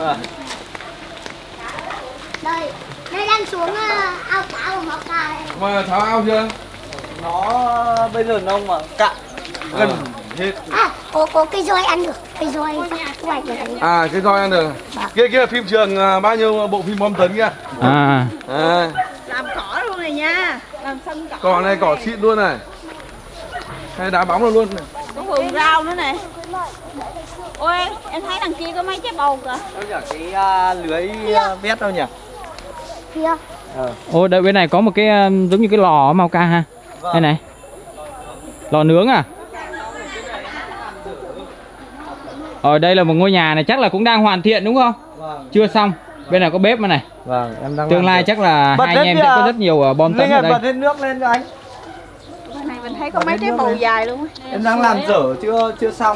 Đây, đây đang xuống ao cá của Mao Ca đây. Mà tháo ao chưa? Nó bây giờ nó mà cạn gần hết. À, có cây roi ăn được, cây roi thu hoạch được. À cái roi ăn được. Kia kia phim trường bao nhiêu bộ phim bom tấn kia? À. Làm cỏ luôn này nha, làm sân cỏ. Cỏ này cỏ xịn luôn này. Hay đá bóng luôn này. Có vườn rau nữa nè. Ôi, em thấy đằng kia có mấy trái bầu kìa. Đâu nhỉ, cái lưới vét đâu nhỉ? Kia. Ô, đây bên này có một cái giống như cái lò Mao Ca ha. Vâng. Đây này. Lò nướng à? Ở đây là một ngôi nhà này chắc là cũng đang hoàn thiện đúng không? Vâng. Chưa xong. Bên này có bếp mà này. Vâng, em đang Tương lai chắc là hai anh em sẽ có rất nhiều bom tấn ở đây. Bật hết nước lên cho anh. Bên này mình thấy có mấy trái bầu dài luôn á. Em đang làm dở chưa xong.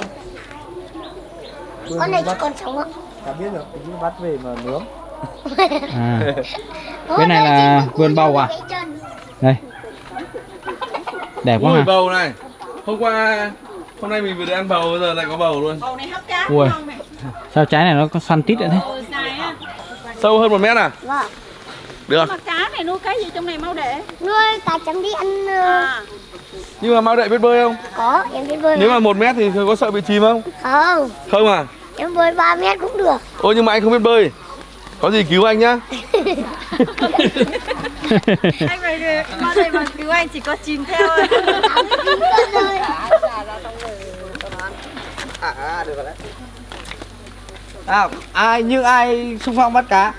Con này chỉ còn sống ạ. Đã biết rồi, cứ bắt về mà nướng. À. Bên này là vườn bầu à? Đây. Đẹp quá Ui ha. bầu này. Hôm nay mình vừa được ăn bầu, bây giờ lại có bầu luôn. Bầu này hấp cá Ui. ngon nè. Sao trái này nó có xoăn tít vậy thế? Dài á. Sâu hơn 1 mét à? Vâng. Được. Mà cá này nuôi cái gì trong này mau để? Nuôi cá chấm đi ăn. Nhưng mà Mao Đệ biết bơi không? Có, em biết bơi. Nếu mà 1 mét thì có sợ bị chìm không? Không, Không à? em bơi 3 mét cũng được. Ôi nhưng mà anh không biết bơi. Có gì cứu anh nhá. Anh phải qua đây mà cứu anh chỉ có chìm theo thôi. Được rồi đấy. Ai xung phong bắt cá.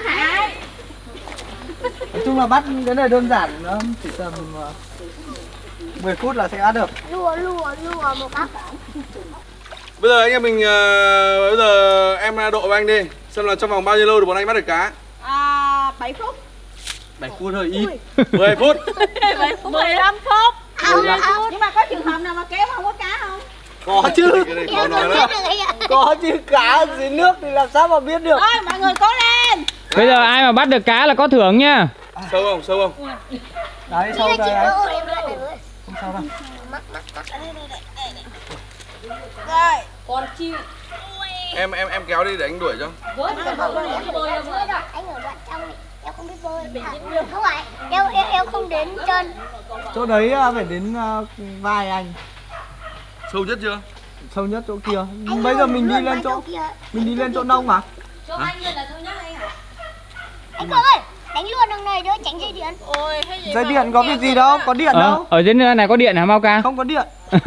Nói chung là bắt cái này đơn giản, nó chỉ tầm 10 phút là sẽ ăn được. Lùa một bác. Bây giờ anh em mình bây giờ em độ với anh đi. Xem là trong vòng bao nhiêu lâu thì bọn anh bắt được cá. 7 phút. 7 phút hơi ít. 10 phút. 7 phút. 15 phút. 15 phút. Nhưng mà có trường hợp nào mà kéo không có cá không? Có chứ. Cái này khó nói lắm. Có chứ, cá dưới nước thì làm sao mà biết được. Thôi mọi người cố lên. Bây giờ ai mà bắt được cá là có thưởng nha. Sâu không? Sâu không? Đấy, sau đây anh. Không sao đâu. Rồi, còn chim. Em kéo đi để anh đuổi cho. Anh ở đoạn trong này, em không biết bơi. Không phải, em không đến chân. Chỗ đấy phải đến vai anh. Sâu nhất chưa? Sâu nhất chỗ kia. Bây giờ mình đi lên chỗ nông mà. Anh ơi, đánh luôn đằng này đỡ tránh dây điện. Ôi, hay gì Dây điện có việc gì đâu, có điện đâu. Ở dưới này có điện hả Mao Ca? Không có điện.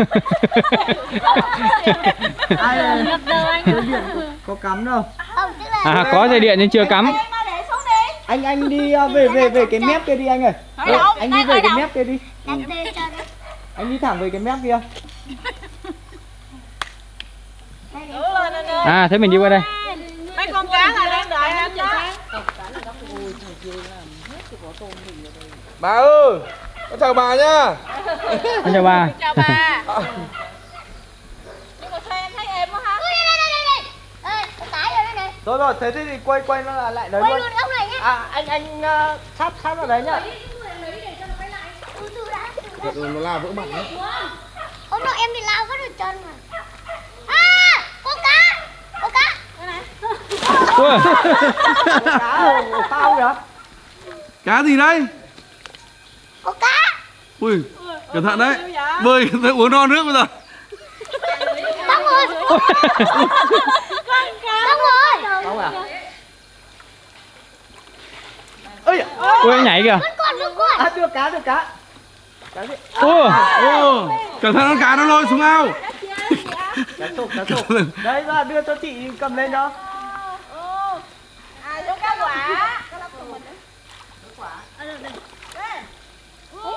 Ai là dây điện có cắm đâu. Không, tức là À có dây điện nhưng chưa cắm. để xuống đi. Anh đi về cái mép kia đi anh ơi. Anh đi về cái mép kia đi. đặt lên cho nó. Anh đi thẳng về cái mép kia. À thế mình đi qua đây. Mấy con cá là đang đợi anh đó. Bà ơi, con chào bà nhá. Con chào bà. Chào bà. Nhưng mà thuê em thấy em quá hả? Đây. Ê, con tái rồi đây này. Rồi thế thì quay nó lại đấy Quay luôn. luôn ông này nhá. À anh sắp vào đấy nhá. Từ từ đã. Nó la vỡ mặt đấy. Hôm nọ em bị lao vất ở chân mà. À, có cá. Ui. Cá ở phao kìa. Cá gì đây? Có cá. Ui, cẩn thận đấy. Bơi uống no nước bây giờ. Bác ơi. Bác ơi. Không à? Ơi. Ui anh nhảy kìa. Vẫn còn. À, được cá. Cá gì? Ui. Cẩn thận con cá nó lôi xuống ao. Cá sụp. Đấy ra đưa cho chị cầm lên cho. À, số cá quả.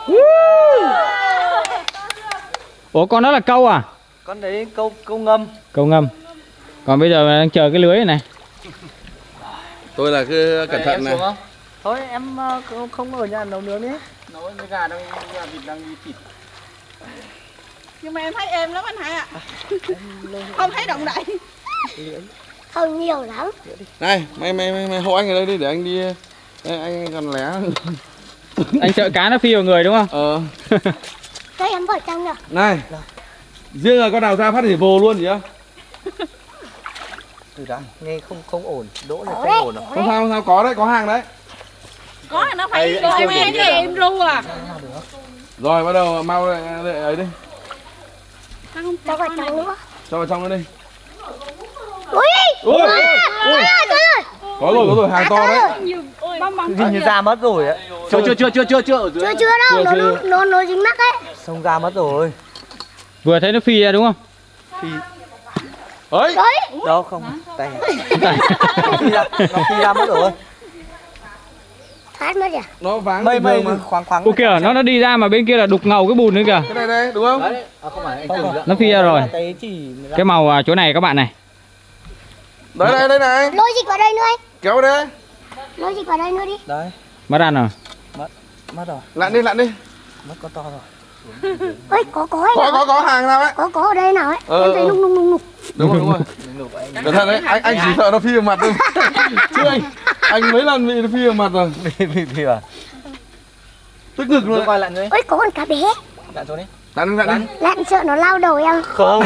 Ủa con đó là câu à? Con đấy câu ngâm. Câu ngâm. Còn bây giờ đang chờ cái lưới này này. Tôi là cứ cẩn thận này. Thôi em không ở nhà nấu nướng nhé. Nấu với gà vịt đang đi thịt. Nhưng mà em thấy êm lắm anh Hải ạ. Không thấy động đậy. Không nhiều lắm. Này, mày hộ anh ở đây đi để anh đi. Đây, anh còn lé. Anh sợ cá nó phi vào người đúng không? Đây em vào trong rồi. Này. Riêng là con nào ra phát thì vồ luôn gì không? Từ đã, nghe không ổn. Đỗ này Ổn không đấy, ổn đâu. ổn đấy. Không sao, có đấy, có hàng đấy. Có nó phải em em ru à. Rồi bắt đầu mau ấy đi. Cho vào trong nữa. Cho vào trong nữa đi. Ui! Ui! Ui! Có rồi, hàng to đấy. Hình như ra mất rồi ấy. Chưa ở dưới. Chưa đâu, nó dính mắc ấy. Xong ra mất rồi. Vừa thấy nó phi ra đúng không? Ấy. Đấy. Đâu không, tay. Nó phi ra mất rồi. Thoát mất à? Nó váng Mây bình thường mà. khoáng. Ô kìa, nó đi ra mà bên kia là đục ngầu cái bùn nữa kìa. Cái này đây, đúng không? Không phải anh tưởng. Nó phi ra rồi. Cái màu chỗ này các bạn này. Đây này. Lôi dịch vào đây nữa anh. Kéo đây. Lôi dịch vào đây nữa đi. Đấy, Mất ăn rồi. mất rồi. Lặn đi. Mất con to rồi. Ôi, có ấy nào. Có hàng nào ấy. Có ở đây nào ấy. Em thấy nung. Đúng rồi. Cẩn thận đấy, anh chỉ sợ nó phi vào mặt thôi. Chứ anh mấy lần bị nó phi vào mặt rồi. Phi à? Tức ngực luôn. Quay lại nữa. Ôi, có con cá bé. Lặn xuống đi. Lặn đi. Lặn sợ nó lao đầu em. Không.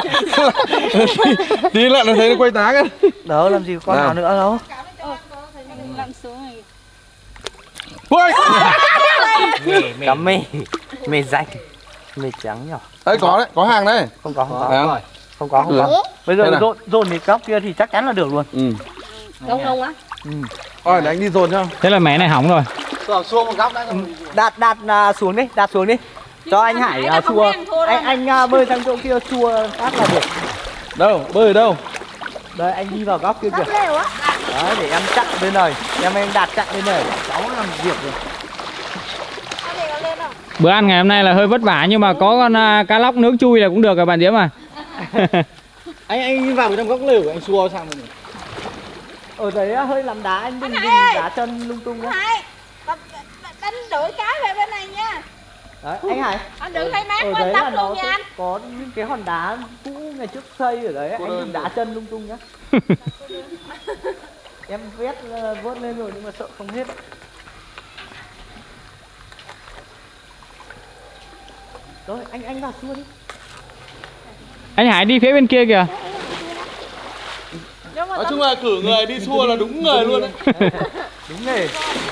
Tí lặn nó thấy nó quay tá cơ. Đâu làm gì con nào nữa đâu. Lặn xuống này. Ui! Cắm mê danh. Mê trắng nhỏ. Đấy có đấy, có hàng đấy. Không có. Không có. Bây Thế giờ nào? dồn cái góc kia thì chắc chắn là được luôn. Đông á. Rồi để anh đi dồn cho. Thế là mé này hỏng rồi. Xuống một góc đã rồi. Đạt xuống đi. Cho anh Hải xua. Anh bơi sang chỗ kia xua phát là được. Đâu, bơi ở đâu? Đây anh đi vào góc kia kìa. Góc lều á. Đấy để em chặn bên này. Em Đạt chặn bên này. Cháu làm việc rồi. Bữa ăn ngày hôm nay là hơi vất vả nhưng mà có con cá lóc nướng chui là cũng được rồi bạn Diễm à. Anh vào trong góc lều anh xua sang bên này. Ở đấy hơi làm đá, anh đừng đá chân lung tung nhá. Đánh đuổi cá về bên này nha. Đấy, anh Hải. Anh đừng hay mát Ở quá đấy là tóc nó luôn nha anh. có những cái hòn đá cũ ngày trước xây ở đấy, anh đừng đá chân lung tung nhá. Em vớt lên rồi nhưng mà sợ không hết. Rồi, anh vào xua đi. Anh Hải đi phía bên kia kìa. Nói chung là cử người đi xua là đúng người luôn đấy. Đúng nghề.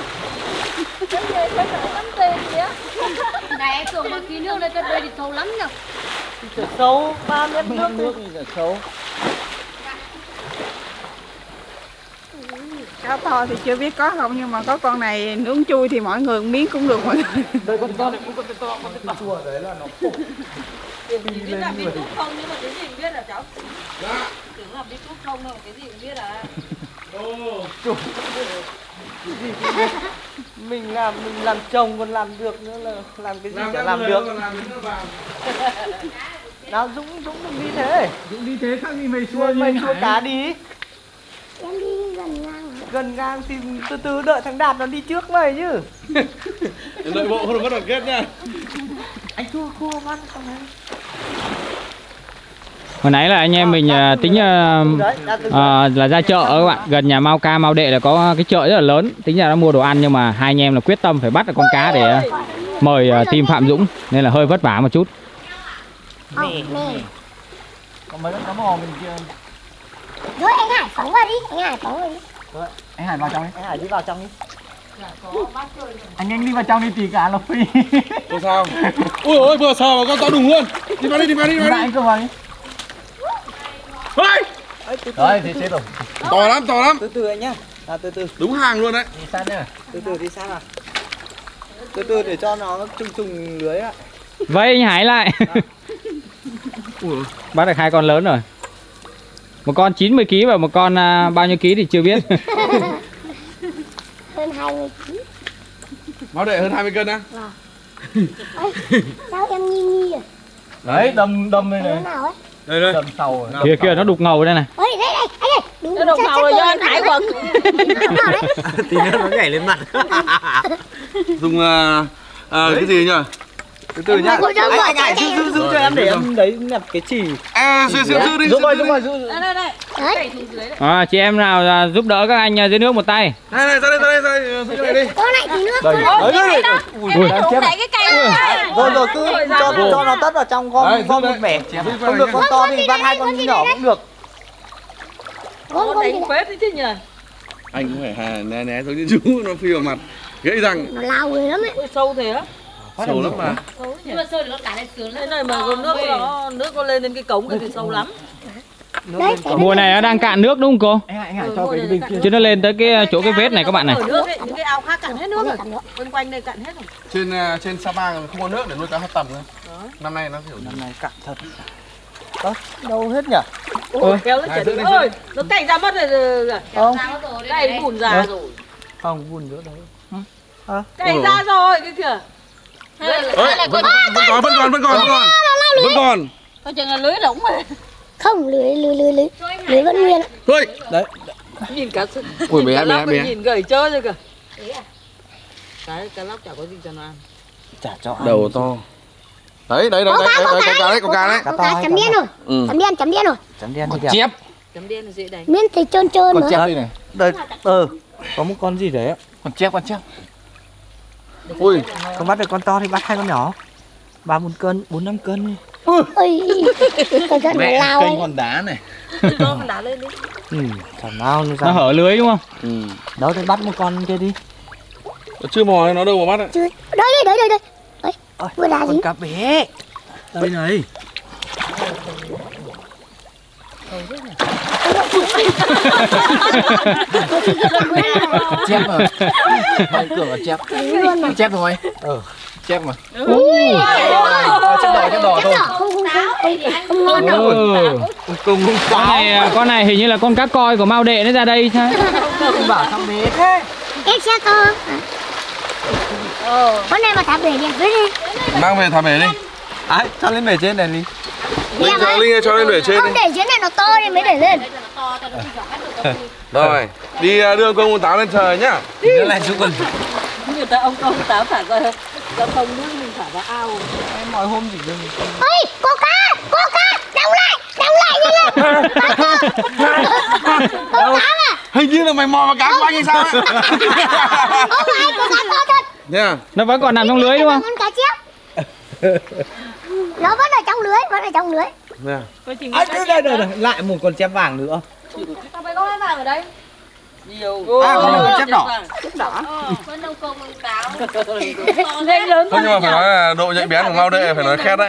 Này em tưởng mà khí nước đây cân đây thì sâu lắm nhỉ. Chở sâu, 3 mét nước thì chở sâu. Cá to thì chưa biết có không nhưng mà có con này nướng chui thì mọi người miếng cũng được mọi người. Đây con này cũng to, con chua đấy là nó khổ. Biết là biết thuốc không nhưng mà cái gì cũng biết là cháu. Tưởng là biết thuốc không nhưng mà cái gì cũng biết à. Mình làm chồng còn làm được nữa là làm cái gì chả làm được. Nào Dũng đừng đi thế. Dũng đi thế khác gì mày Mày xua cá đi. Em đi gần ngang. Gần ngang thì từ từ đợi thằng Đạt nó đi trước mày chứ. Nội bộ không được đoàn kết nha. Anh thua khô mắt không đấy. Hồi nãy là anh em mình tính là ra chợ các bạn. Gần nhà Mao Ca Mao Đệ là có cái chợ rất là lớn. Tính ra nó mua đồ ăn nhưng mà hai anh em là quyết tâm phải bắt được con cá để mời team Phạm Dũng. Nên là hơi vất vả một chút. Mẹ. Còn mấy con cá mò mình kia. Rồi anh Hải phóng vào đi. Rồi, anh Hải vào trong đi. Anh Hải đi vào trong đi. Anh đi vào trong đi tí cá nó phi. Không sao. Ui ôi vừa sờ vào con to đùng luôn. Đi vào đi. Anh cứ vào đi. Ôi! Đấy thì chết rồi. To lắm. Từ từ anh nhá. Từ từ. Đúng hàng luôn đấy. Đi sát nhá. Từ từ đi sát nào. Từ từ để cho nó trùng lưới ạ. Vây anh Hải lại. Bắt được hai con lớn rồi. Một con 90 kg và một con bao nhiêu ký thì chưa biết. Hơn 20 kg. Máu Đệ hơn 20 cân á? Sao em nghi à? Đấy, đâm đây này. Nào ấy? Đây đâm sầu rồi. Kìa kìa nó đục ngầu đây này. Ôi đây đây, anh ơi. Đúng Cái đồng màu là do anh Hải quần. Tí nữa nó nhảy lên mặt. Dùng cái gì nhỉ? Từ từ nhá. Anh Hải giữ cho em để em đấy nhập cái chỉ. Giữ đi. Giúp rồi. Đây. Đấy. Chị em nào giúp đỡ các anh dưới nước một tay. Này, ra đây đi. Có lại tí nước. Đây. Ui, Thủng lại cái cây này. Rồi cứ cho nó tất vào trong gom một mẻ. Không được con to thì vắt 2 con nhỏ cũng được. Con đánh phết đấy chứ nhỉ. Anh cũng phải né giống như chú, nó phi vào mặt. Gãy răng. Nó lao người lắm ấy. Ôi, sâu thế á? Sâu lắm mà. Nhưng mà sôi thì nó cả lên sướng. Thế này mà có nước có lên đến cái cống thì sâu lắm. Đấy, mùa này nó đang cạn nước đúng không cô? Anh Hải cho cái bình kia. Chứ nó lên tới cái chỗ cái vết này các bạn này. Ở nước ấy, những cái ao khác cạn hết nước rồi. Quanh đây cạn hết rồi. Trên Sapa không có nước để nuôi cá hấp tầm nữa. Năm nay nó kiểu Năm nay cạn thật. Đâu hết nhỉ? Ôi, kéo nó chảy đi. Ôi, nó cày ra mất rồi. Không. Cày bùn già rồi. Không, buồn nữa đấy. Cày ra rồi cái kìa. vẫn còn. Coi chừng là lưới đóng rồi. Không, lưới vẫn nguyên ạ. Thôi. Đấy. Nhìn cả Ui, bé. nhìn gầy trơ rồi kìa. Cá lóc chả có gì cho nó ăn. Chả cho ăn. Đầu to. Đấy, có cá đấy. Có cá chấm đen rồi. Chấm đen rồi. Chấm đen Con thì chép. Chấm đen là dễ đấy. Miếng thì trơn Con nữa. chép đây này. Đây. Có một con gì đấy. Con chép. Ui, Không bắt được con to thì bắt 2 con nhỏ. 3-4 cân, 4-5 cân đi. Ôi, con rất là lao ấy. con đá này. Cho con đá lên đi. Thằng nào Nó hở lưới đúng không? Đâu thì bắt một con kia đi. Chưa mò nó đâu mà bắt đấy. Chưa. Đây. Ôi, vừa đá gì? Con cá bé. Đây này. Chép mà. Mày tưởng là chép. Chép rồi. Chép mà. Chép đỏ thôi. Không ngon đâu. Con này hình như là con cá coi của Mao Đệ nó ra đây sao? Không bảo thằng bé thế. Em sẽ to. Con này mà thả bể đi. Mang về thả bể đi. Đấy, cho lên bể trên này đi. Linh cho lên bể trên Không đi. để dưới này nó to thì mới để lên. Rồi, đi đưa con táo lên trời nhá. Nó lại xuống con. Người ta ông công táo thả ra giao thông nước mình thả vào ao. Em mọi hôm chỉ đừng. Ôi, cô cá, đóng lại như là. Cô cá mà. Hình như là mày mò vào cá của anh hay sao ấy. Không phải, cô cá to thật. Nha. Nó vẫn còn nằm trong lưới đúng không? Con cá chép. Nó vẫn ở trong lưới, Nha. Đây, lại một con chép vàng nữa. Sao phải có cái vàng ở đây? Nhiều. Con này chép đỏ. Chép đỏ. Vẫn đâu công bằng táo. Lên lớn Thôi nhưng mà phải nói là độ nhạy bén của Mao Đệ phải nói khét đấy.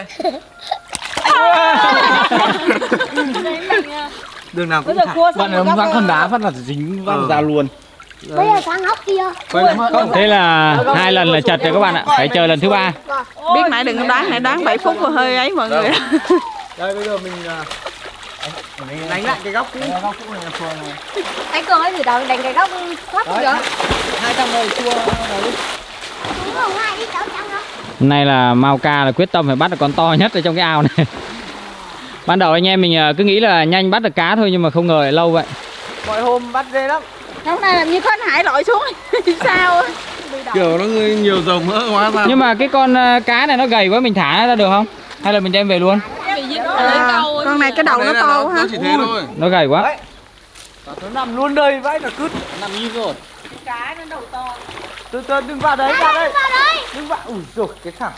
Đường nào cũng bây giờ cua bạn này văng con đá phát là dính văng ra luôn. bây giờ sang hóc kia. Thế là 2 lần là chật rồi các bạn ạ. Phải chờ lần thứ 3. biết nãy đừng có đoán 7 phút mà hơi ấy mọi người. Đây bây giờ mình đánh lại cái góc cũ. Góc cũ này là chua này. Anh Cường ấy thì đánh cái góc thoát chưa? 200 này chua đấy. Đúng rồi, ngoài đi cháu trắng đó. Hôm nay là Mao Ca là quyết tâm phải bắt được con to nhất ở trong cái ao này. Ban đầu anh em mình cứ nghĩ là nhanh bắt được cá thôi nhưng mà không ngờ lại lâu vậy. Mọi hôm bắt ghê lắm. Hôm nay làm như con Hải lội xuống. Sao á? Kiểu nó nhiều dòng mỡ quá sao. Nhưng mà cái con cá này nó gầy quá, mình thả nó ra được không? Hay là mình đem về luôn? Con này cái đầu nó to ha. Nó chỉ thế thôi. Nó gầy quá. Nó nằm luôn đây vãi là cứt. Nằm im rồi. Cá nó đầu to. Từ từ đừng vào đấy, ra đây. Đừng vào. Ui giời, cái thằng.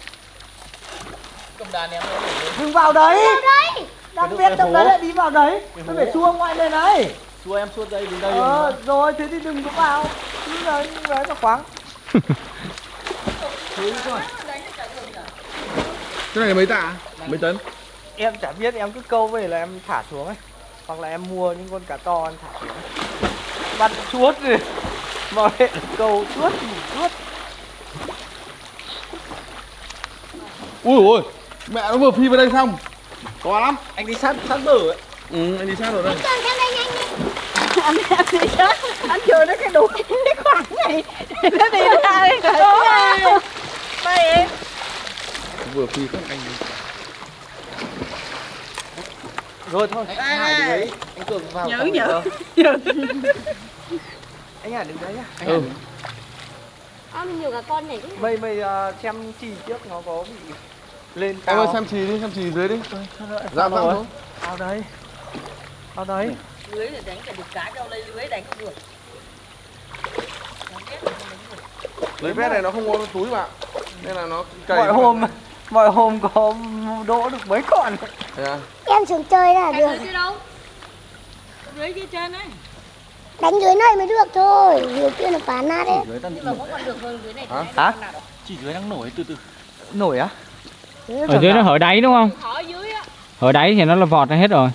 Đừng vào đấy. Đang biết trong đấy lại đi vào đấy. Tôi phải xua ngoài đây này. Xua em xua đây, đứng đây. Rồi thế thì đừng có vào. Đứng đấy nó khoáng. Cái này mấy tạ? Mấy tấn? Em chả biết, em cứ câu về là em thả xuống ấy. Hoặc là em mua những con cá to em thả xuống. Bắt chuốt rồi. Vào đây câu chuốt. Ui ôi, mẹ nó vừa phi vào đây xong. To lắm. Anh đi sát bờ ấy. Anh đi sát rồi đây. Anh đi chết. Anh vừa nó cái đuôi cái khoảng này. Nó đi ra đây rồi. đây em. Vừa phi các anh. Rồi thôi, anh Hải đứng đấy, anh Cường vào. Nhớ. Anh Hải đứng đấy nhá. Ừ. Ông nhiều cả con này. Mày xem chỉ trước nó có bị lên Em ơi cao. xem chì dưới đi. Dạ Dạ rồi. thôi. Ao đấy. Lưới để đánh cả được cá đâu lấy lưới đánh không được. Lưới vét này nó không có túi mà. Nên là nó cày. Mọi hôm có đỗ được mấy con. Thế à? Em xuống chơi là Đánh được. lưới kia đâu? Lưới kia trên đấy. Đánh dưới này mới được thôi. Dưới kia nó phá nát đấy. Nhưng mà vẫn còn được hơn lưới này. Hả? Chỉ dưới đang nổi từ từ. Nổi á? Ở dưới nó hở đáy đúng không? Khó dưới á. Hở đáy thì nó là vọt ra hết rồi.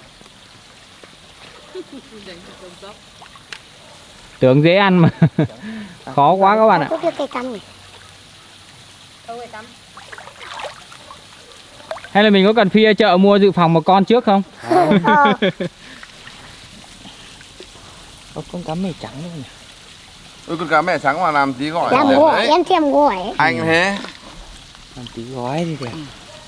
Tưởng dễ ăn mà. Khó quá các bạn ạ. Có việc cây cắm này. Đâu vậy tắm? Hay là mình có cần phi ra chợ mua dự phòng một con trước không? Có con cá mè trắng luôn nhỉ? Ôi con cá mẹ trắng mà làm tí gỏi. Làm đẹp gỏi, đấy. em thèm gỏi. Anh thế. Làm tí gói đi kìa.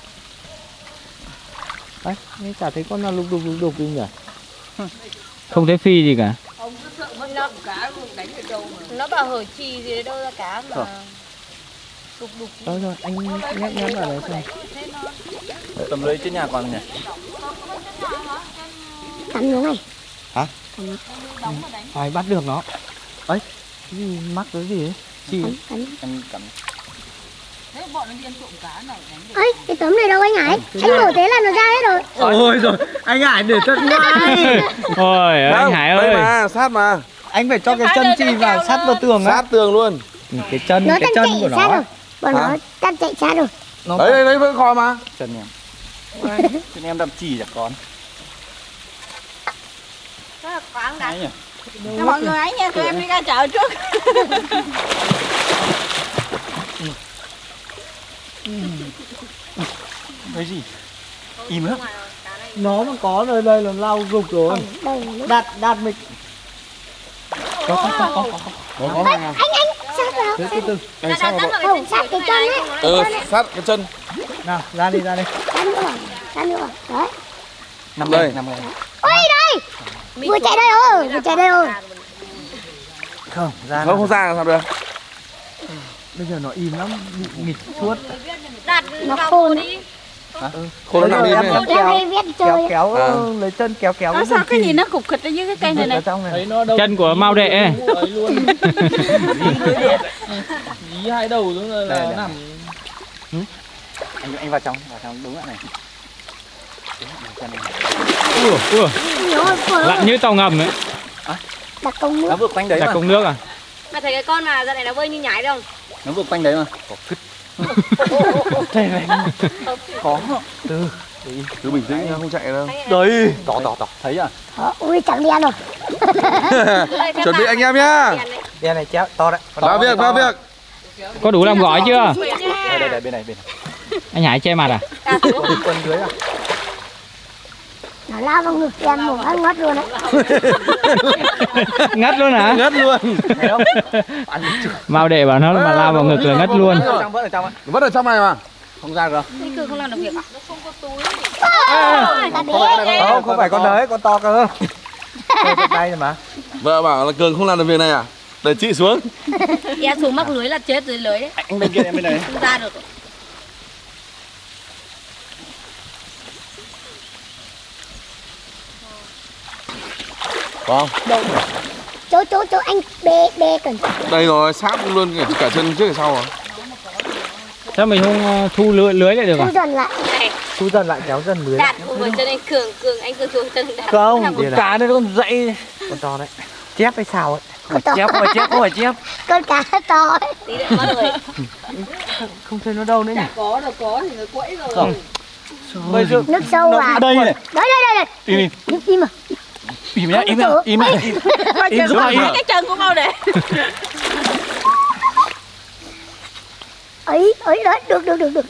Đấy, mới chả thấy con nào lục đục đi nhỉ? Không thấy phi gì cả. Ông cứ sợ mất nó cá luôn đánh ở đâu mà. Nó bảo hở chì gì đấy đâu ra cá mà. Đục. Rồi, anh nhắc vào đấy xem. Tầm lưới trên nhà còn nhỉ? Cắm xuống này. Hả? Phải bắt được nó. Ấy, cái gì mắc cái gì ấy? Chi? Anh cắm. Thế bọn nó đi ăn trộm cá nào đánh được. Ấy, cái tấm này đâu anh Hải? Anh đổ thế là nó ra hết rồi. Ôi rồi, anh Hải để chân ngoài. Ôi anh Hải Đây ơi. mà, sát mà. Anh phải cho cái chân chi vào sát vào tường á. Sát tường luôn. Cái chân Nó của chạy sát nó. rồi. Bọn nó đang chạy sát rồi. Nó Đấy vẫn kho mà. chân em. Chân em đâm chỉ chả con. Rất là khoáng đã. Cho mọi người ấy nha, tụi em đi ra chợ trước. Cái gì? Im lắm. Nó mà có rồi đây là lau gục rồi. Đây Đạt mình. Có. anh sát vào. Từ. Đây sát vào. Không, sát cái chân ấy. Sát cái chân. Nào, ra đi. Sát nữa. Đấy. Nằm Đây. đây. Ôi đây. Vừa chạy đây rồi. Không, ra. Không ra làm sao được. Bây giờ nó im lắm, bị nghịch suốt. Đặt Nó vào khôn đi. Khôn nó nằm đi em này. Em hay viết chơi. Kéo À. lấy chân kéo. Nó sao cái gì nó cục khịch ở dưới cái cây này này. Ở trong này. Chân của Mao Đệ ấy. Dí hai đầu xuống là nằm. Anh vào trong đúng ạ này. Lặn như tàu ngầm ấy. Đặt công nước. Nó vượt quanh đấy Đặt mà. công nước à? Mà thấy cái con mà giờ này nó bơi như nhái không? Nó vượt quanh đấy mà. Thế này. Có. Cứ bình tĩnh nhá, không chạy đâu. Đấy. Tỏ. Thấy à? Ui chẳng đen rồi. Chuẩn bị anh em nhá. Đen này chéo to đấy. Vào việc. Có đủ làm gỏi chưa? Đây bên này. Anh Hải che mặt à? Quân dưới à? Nó lao vào ngực em một phát ngất luôn đấy. Ngất luôn hả? Ngất luôn. Thấy không? Mao Đệ bảo nó mà lao vào ngực là ngất luôn. Vẫn ở trong ạ. Vẫn ở trong này mà. Không ra được. Cái Cường không làm được việc à? Nó không có túi. Không phải con đấy, con to cơ. Tay mà. Vợ bảo là Cường không làm được việc này à? Để chị xuống. Em xuống mắc lưới là chết dưới lưới đấy. Anh bên kia em bên này. Không ra được. Có không? Chỗ anh bê cẩn thận. Đây rồi, sát luôn cả chân trước cả sau rồi. Sao mình không thu lưới lại được à? Thu dần lại. Này, Thu dần lại kéo dần lưới. đặt cùng với chân anh Cường, anh Cường xuống chân đặt. Không, con cá đây nó còn dậy. Con to đấy. Chép hay sao ấy? Không phải chép. Con cá to ấy. Tí nữa mất rồi. Không thấy nó đâu nữa nhỉ? Có thì nó quẫy rồi. Không. Bây giờ Nước sâu à? đây này. Đây. Im. Im à? Im nhá, im. Coi chừng cái chân của Mao Đệ. Ấy đấy, được.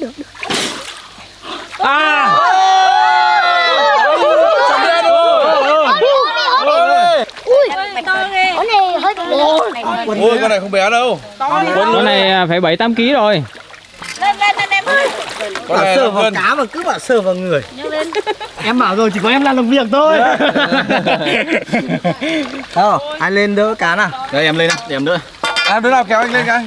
À! Mày to ghê. Con này hơi bé. Ôi con này không bé đâu. Con này phải 7-8 kg rồi. Lên Con này sờ nó vào vươn. cá mà cứ bảo sờ vào người. Nhấc lên. Em bảo rồi chỉ có em làm được việc thôi. Ai lên đỡ cá nào. Đây em lên để em đỡ. À, đứa nào kéo anh lên cái.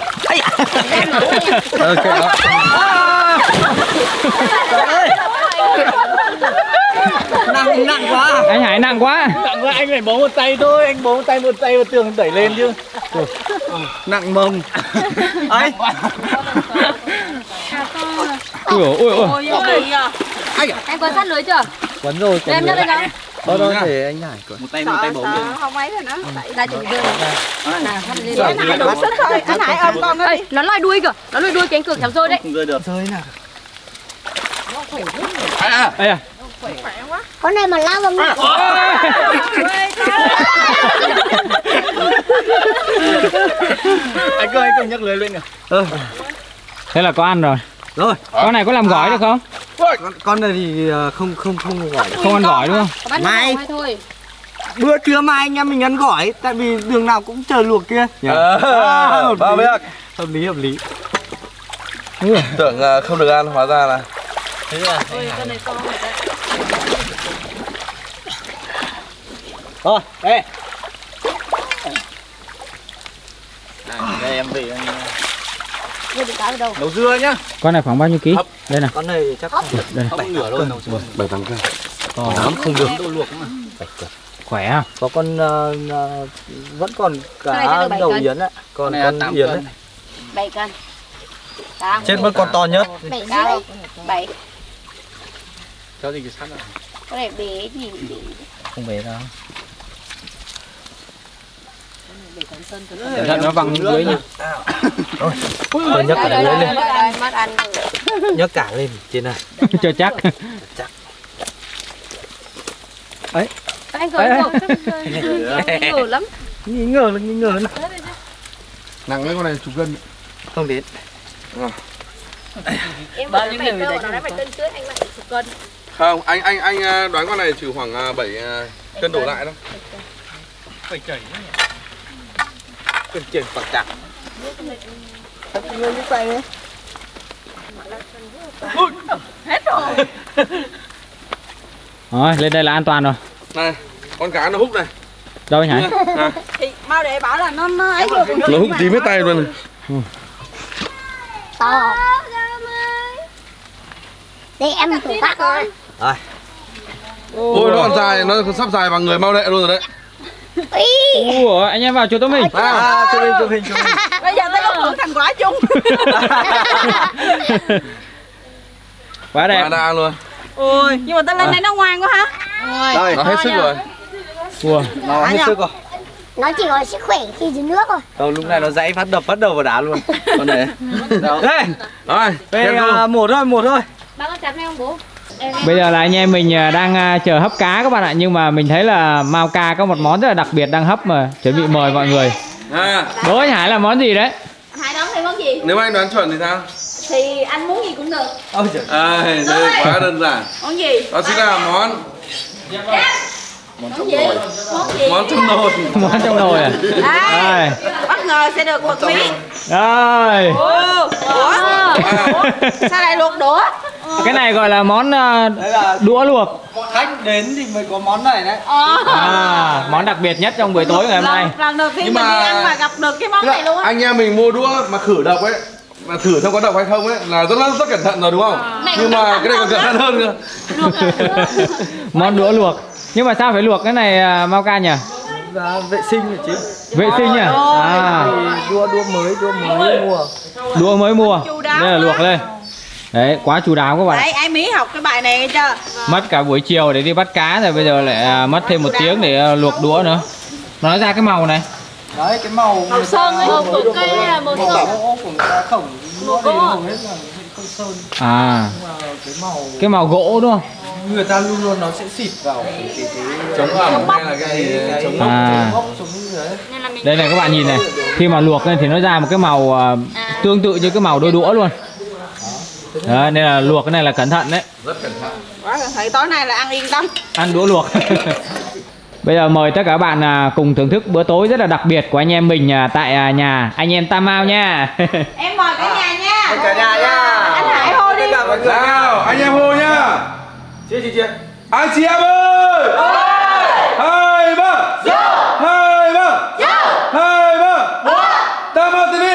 Nặng quá. Anh Hải nặng quá. Nặng quá, anh phải bó một tay thôi, anh bó một tay vào tường đẩy lên chứ. Nặng mông. Ấy. Ui ôi ôi. Ôi gì à? Em quấn sát lưới chưa? Quấn rồi. Em nhấc lên nào. Thôi để anh Hải quấn. Một tay bấu được. Không ấy rồi đó. Ra chuẩn bị đưa này. Nào, phát lên. Anh Hải đủ sức thôi, anh Hải ôm con nó đi. Ê, nó lòi đuôi kìa, nó lòi đuôi cánh cửa kéo rơi đấy. Không rơi được. Rơi nào. Ây à. Con này mà lao vào người. Anh ơi, nhấc lưới lên kìa. Thế là có ăn rồi. Rồi. Con này có làm gỏi được không? Con này thì không gỏi. Không ăn gỏi đúng không? Có bắt Mai. hay thôi. Bữa trưa mai anh em mình ăn gỏi, tại vì đường nào cũng chờ luộc kia. Vào biết. Hợp lý. Tưởng không được ăn, hóa ra là. Ôi, con này to rồi đấy. Rồi, đây. Đây em về anh Đưa được cá vào đâu? nấu dưa nhá. Con này khoảng bao nhiêu ký? Đây này. Con này chắc Đây. Hấp nửa thôi nấu dưa. 7-8 cân. Không được đâu luộc mà. Khỏe à? có con vẫn còn Cái này chắc cá được 7 đầu cân. yến ạ. Còn Con này con 8 yến cân. đấy. 7 cân. Cá. Trên vẫn con to nhất. 7 Cá rưỡi. không? 7. Cho gì cái sắt rồi. Con này bé thì Không bé đâu. Cẩn thận nó văng dưới nha. Tôi nhấc cả lưới lên. Mắt ăn. Nhấc cả lên trên này. Cho chắc. Anh cười ngửa lắm. Nghi ngờ lắm. Nặng cái con này chục cân. Không đến. Em bao nhiêu người đánh nó phải cân trước anh lại chục cân. Không, anh đoán con này chỉ khoảng 7 cân đổ lại đâu. Phải chảy. Cần chảy phẳng chặt. Người như vậy đấy. Hết rồi. Rồi, lên đây là an toàn rồi. Này, con cá nó hút này. Đâu anh Hải? Này, Thì mau để bảo là nó ấy luôn. nó hút tí hết tay luôn. To. Đây em thử phát thôi. Rồi. Ôi, nó còn dài, nó sắp dài bằng người Mao Đệ luôn rồi đấy. Ủa, anh em vào chỗ tôi mình. Chụp hình. Bây giờ tới lúc hưởng thành quả chung. Quá đẹp. Quá đa luôn. Ôi, nhưng mà tao lên đây nó ngoan quá hả? Đây, Nó hết sức rồi. Ủa. nó hết sức rồi. Nó chỉ có sức khỏe khi dưới nước thôi. Đâu lúc này nó dãy bắt đầu vào đá luôn. Con này. Đây. Rồi, Về một thôi. Ba con chặt hay không bố? Bây giờ là anh em mình đang chờ hấp cá các bạn ạ. Nhưng mà mình thấy là Mao Ca có một món rất là đặc biệt đang hấp mà chuẩn bị mời mọi người. Đố anh Hải là món gì đấy? Hải đoán thấy món gì? nếu anh đoán chuẩn thì sao? Thì anh muốn gì cũng được. Ôi trời. Đây quá đơn giản. Món gì? Đó chính là món Món gì? Món gì? món trong nồi. Món trong nồi à? Đây, Đây. bất ngờ sẽ được một miếng. Đây. Ủa? Sao lại luộc đũa? Cái này gọi là món đũa luộc. Khách đến thì mới có món này đấy. Món đặc biệt nhất trong buổi tối ngày hôm nay. Lần đầu tiên Nhưng mình mà- đi ăn mà gặp được cái món này luôn á. Anh em mình mua đũa mà khử độc ấy, mà thử xem có độc hay không ấy là rất cẩn thận rồi đúng không? Nhưng mà cái này còn cẩn thận hơn cơ. Món đũa luộc. Nhưng mà sao phải luộc cái này Mao Ca nhỉ? Vệ sinh rồi chứ. Vệ sinh nhỉ? Đua mới mua. Đũa mới mua. Chu đáo Đây là luộc lên. Đấy, quá chu đáo các bạn. Đấy, ai Mỹ học cái bài này nghe chưa? Mất cả buổi chiều để đi bắt cá rồi bây giờ lại mất thêm 1 tiếng để luộc đũa nữa. Nói ra cái màu này. Đấy cái màu sơn ấy, màu của cây hay là màu sơn? của cá khổng. Màu gỗ à? Không sơn. Cái màu gỗ đúng không? Người ta luôn luôn nó sẽ xịt vào cái Chống ẩm hay là cái gì chống gốc chống đấy. Nên là mình Đây này các bạn nhìn này. Khi mà luộc lên thì nó ra một cái màu tương tự như cái màu đôi đũa luôn. Đấy, nên là luộc cái này là cẩn thận đấy. rất cẩn thận. Quá rồi, thì tối nay là ăn yên tâm. Ăn đũa luộc. Bây giờ mời tất cả các bạn cùng thưởng thức bữa tối rất là đặc biệt của anh em mình tại nhà anh em Tam Mao nha. Em mời cả nhà nha. Cả nhà nha. Anh Hải hô đi. Nào, anh em hô nhá. Chia. Anh chị em ơi. 2 3. 2 3. 2 3. Tam Ao TV.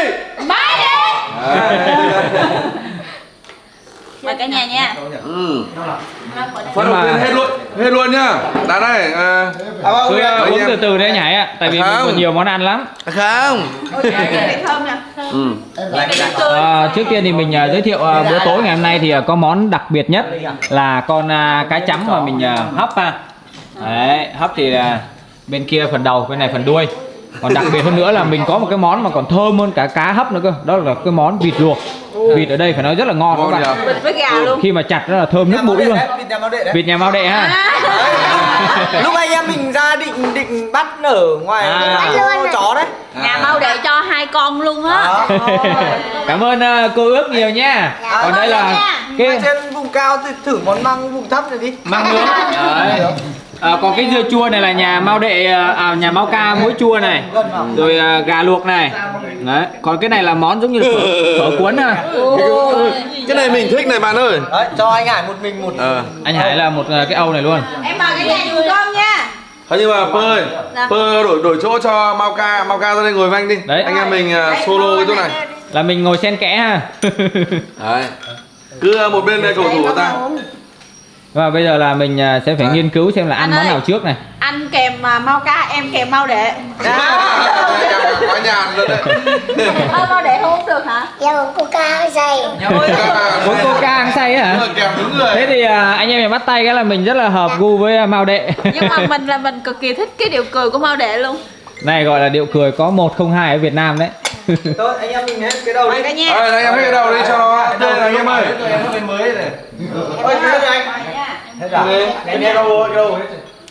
Mời cả nhà nha. Phần đầu tiên hết luôn nhá. Đá này. Cứ uống từ từ đấy Nhảy ạ, tại vì mình còn nhiều món ăn lắm. Không. Thơm nè. Trước tiên thì mình giới thiệu bữa tối ngày hôm nay thì có món đặc biệt nhất là con cá chấm mà mình hấp ha. Đấy, hấp thì bên kia phần đầu, bên này phần đuôi. Còn đặc biệt hơn nữa là mình có một cái món mà còn thơm hơn cả cá hấp nữa cơ. Đó là cái món vịt luộc. Vịt ở đây phải nói rất là ngon các bạn. Vịt với gà luôn. Khi mà chặt nó là thơm nước mũi luôn. Vịt nhà Mao Đệ ha. Lúc anh em mình ra định bắt ở ngoài chó đấy. Nhà Mao Đệ cho 2 con luôn á. Cảm ơn cô ước nhiều nha. Còn đây là cái trên vùng cao thì thử món măng vùng thấp này đi. măng nướng. Còn cái dưa chua này là nhà Mao Đệ, nhà Mao Ca muối chua này, rồi gà luộc này. Đấy. Còn cái này là món giống như là phở cuốn ha. Cái này mình thích này bạn ơi. Đấy, cho anh Hải một mình một. Anh Hải là một cái âu này luôn. Em mời cả nhà dùng cơm nha. Thôi nhưng mà Pơ ơi, Pơ đổi chỗ cho Mao Ca ra đây ngồi với anh đi. Đấy. Anh em mình solo cái chỗ này. Là mình ngồi xen kẽ ha. Đấy. Cứ một bên đây cầu thủ của ta. Và bây giờ là mình sẽ phải nghiên cứu xem là ăn món nào trước này. Anh kèm Mao Ca, em kèm Mao Đệ. Quá nhàn luôn đấy. Mao Đệ không uống được hả? Em uống coca say. Uống coca ăn say hả? Kèm đúng người. Thế thì anh em mình bắt tay cái là mình rất là hợp gu với Mao Đệ. Nhưng mà mình cực kỳ thích cái điệu cười của Mao Đệ luôn. Này gọi là điệu cười có 102 ở Việt Nam đấy. Thôi anh em mình hết cái đầu đi. Cả nhà. Anh em hết cái đầu đi cho nó tươi này anh em ơi. Em mới này. Ôi cái này anh. Hết rồi. Em nghe đâu hết.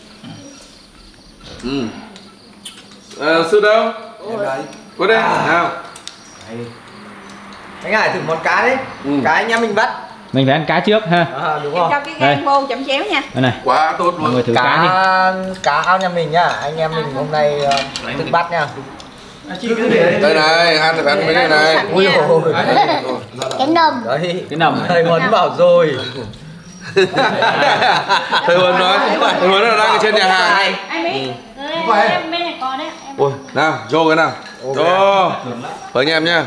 Sư đâu? Có đây. Nào. Anh Hải thử món cá đấy. Cá anh em mình bắt. Mình phải ăn cá trước ha. Đúng Em không? cho cái gan vô chấm chéo nha. Đây này. Quá tốt Mọi người luôn. thử cá đi. Cá ao nhà mình nhá. Anh em mình hôm nay tự bắt nha. Đây này, ăn thì phải ăn mấy cái này. Ui dồi. Cái nồng. Đấy. Cái nồng. Thầy Huấn bảo rồi. Thầy Huấn nói, thầy Huấn là đang ở trên nhà hàng. Anh Mỹ. Em bên này có đấy. Ôi, nào, vô cái nào. Vô. Với anh em nhá.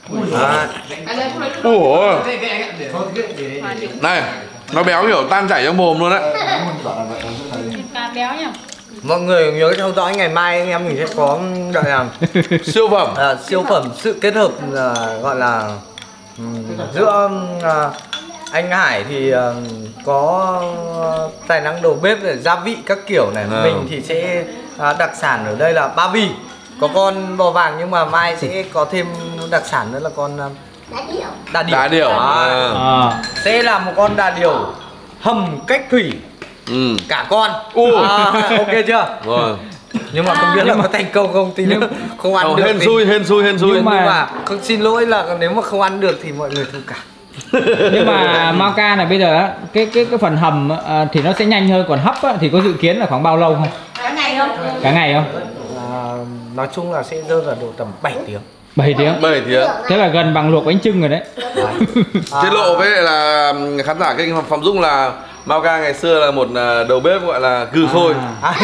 Ủa. Này, nó béo kiểu tan chảy trong mồm luôn đấy. Cá béo nhỉ? Mọi người nhớ theo dõi ngày mai anh em mình sẽ có gọi là Siêu phẩm. siêu phẩm, sự kết hợp gọi là giữa anh Hải thì có tài năng đầu bếp để gia vị các kiểu này. Mình thì sẽ đặc sản ở đây là ba vì. Có con bò vàng nhưng mà mai sẽ có thêm đặc sản nữa là con đà điểu. Sẽ là một con đà điểu hầm cách thủy. Cả con. Ok chưa? Rồi. Nhưng mà không biết là có thành công không thì không ăn được. Hên xui. Nhưng mà không, xin lỗi là nếu mà không ăn được thì mọi người thông cảm. Nhưng mà Mao Ca này bây giờ á, cái phần hầm thì nó sẽ nhanh hơn, còn hấp á, thì có dự kiến là khoảng bao lâu không? Cả ngày không? Cả ngày không? Nói chung là sẽ rơi vào độ tầm 7 tiếng. 7 tiếng. 7 tiếng. Thế là gần bằng luộc bánh chưng rồi đấy. Tiết lộ với lại là khán giả kênh Phạm Dũng là Mao Ca ngày xưa là một đầu bếp gọi là gừ khôi.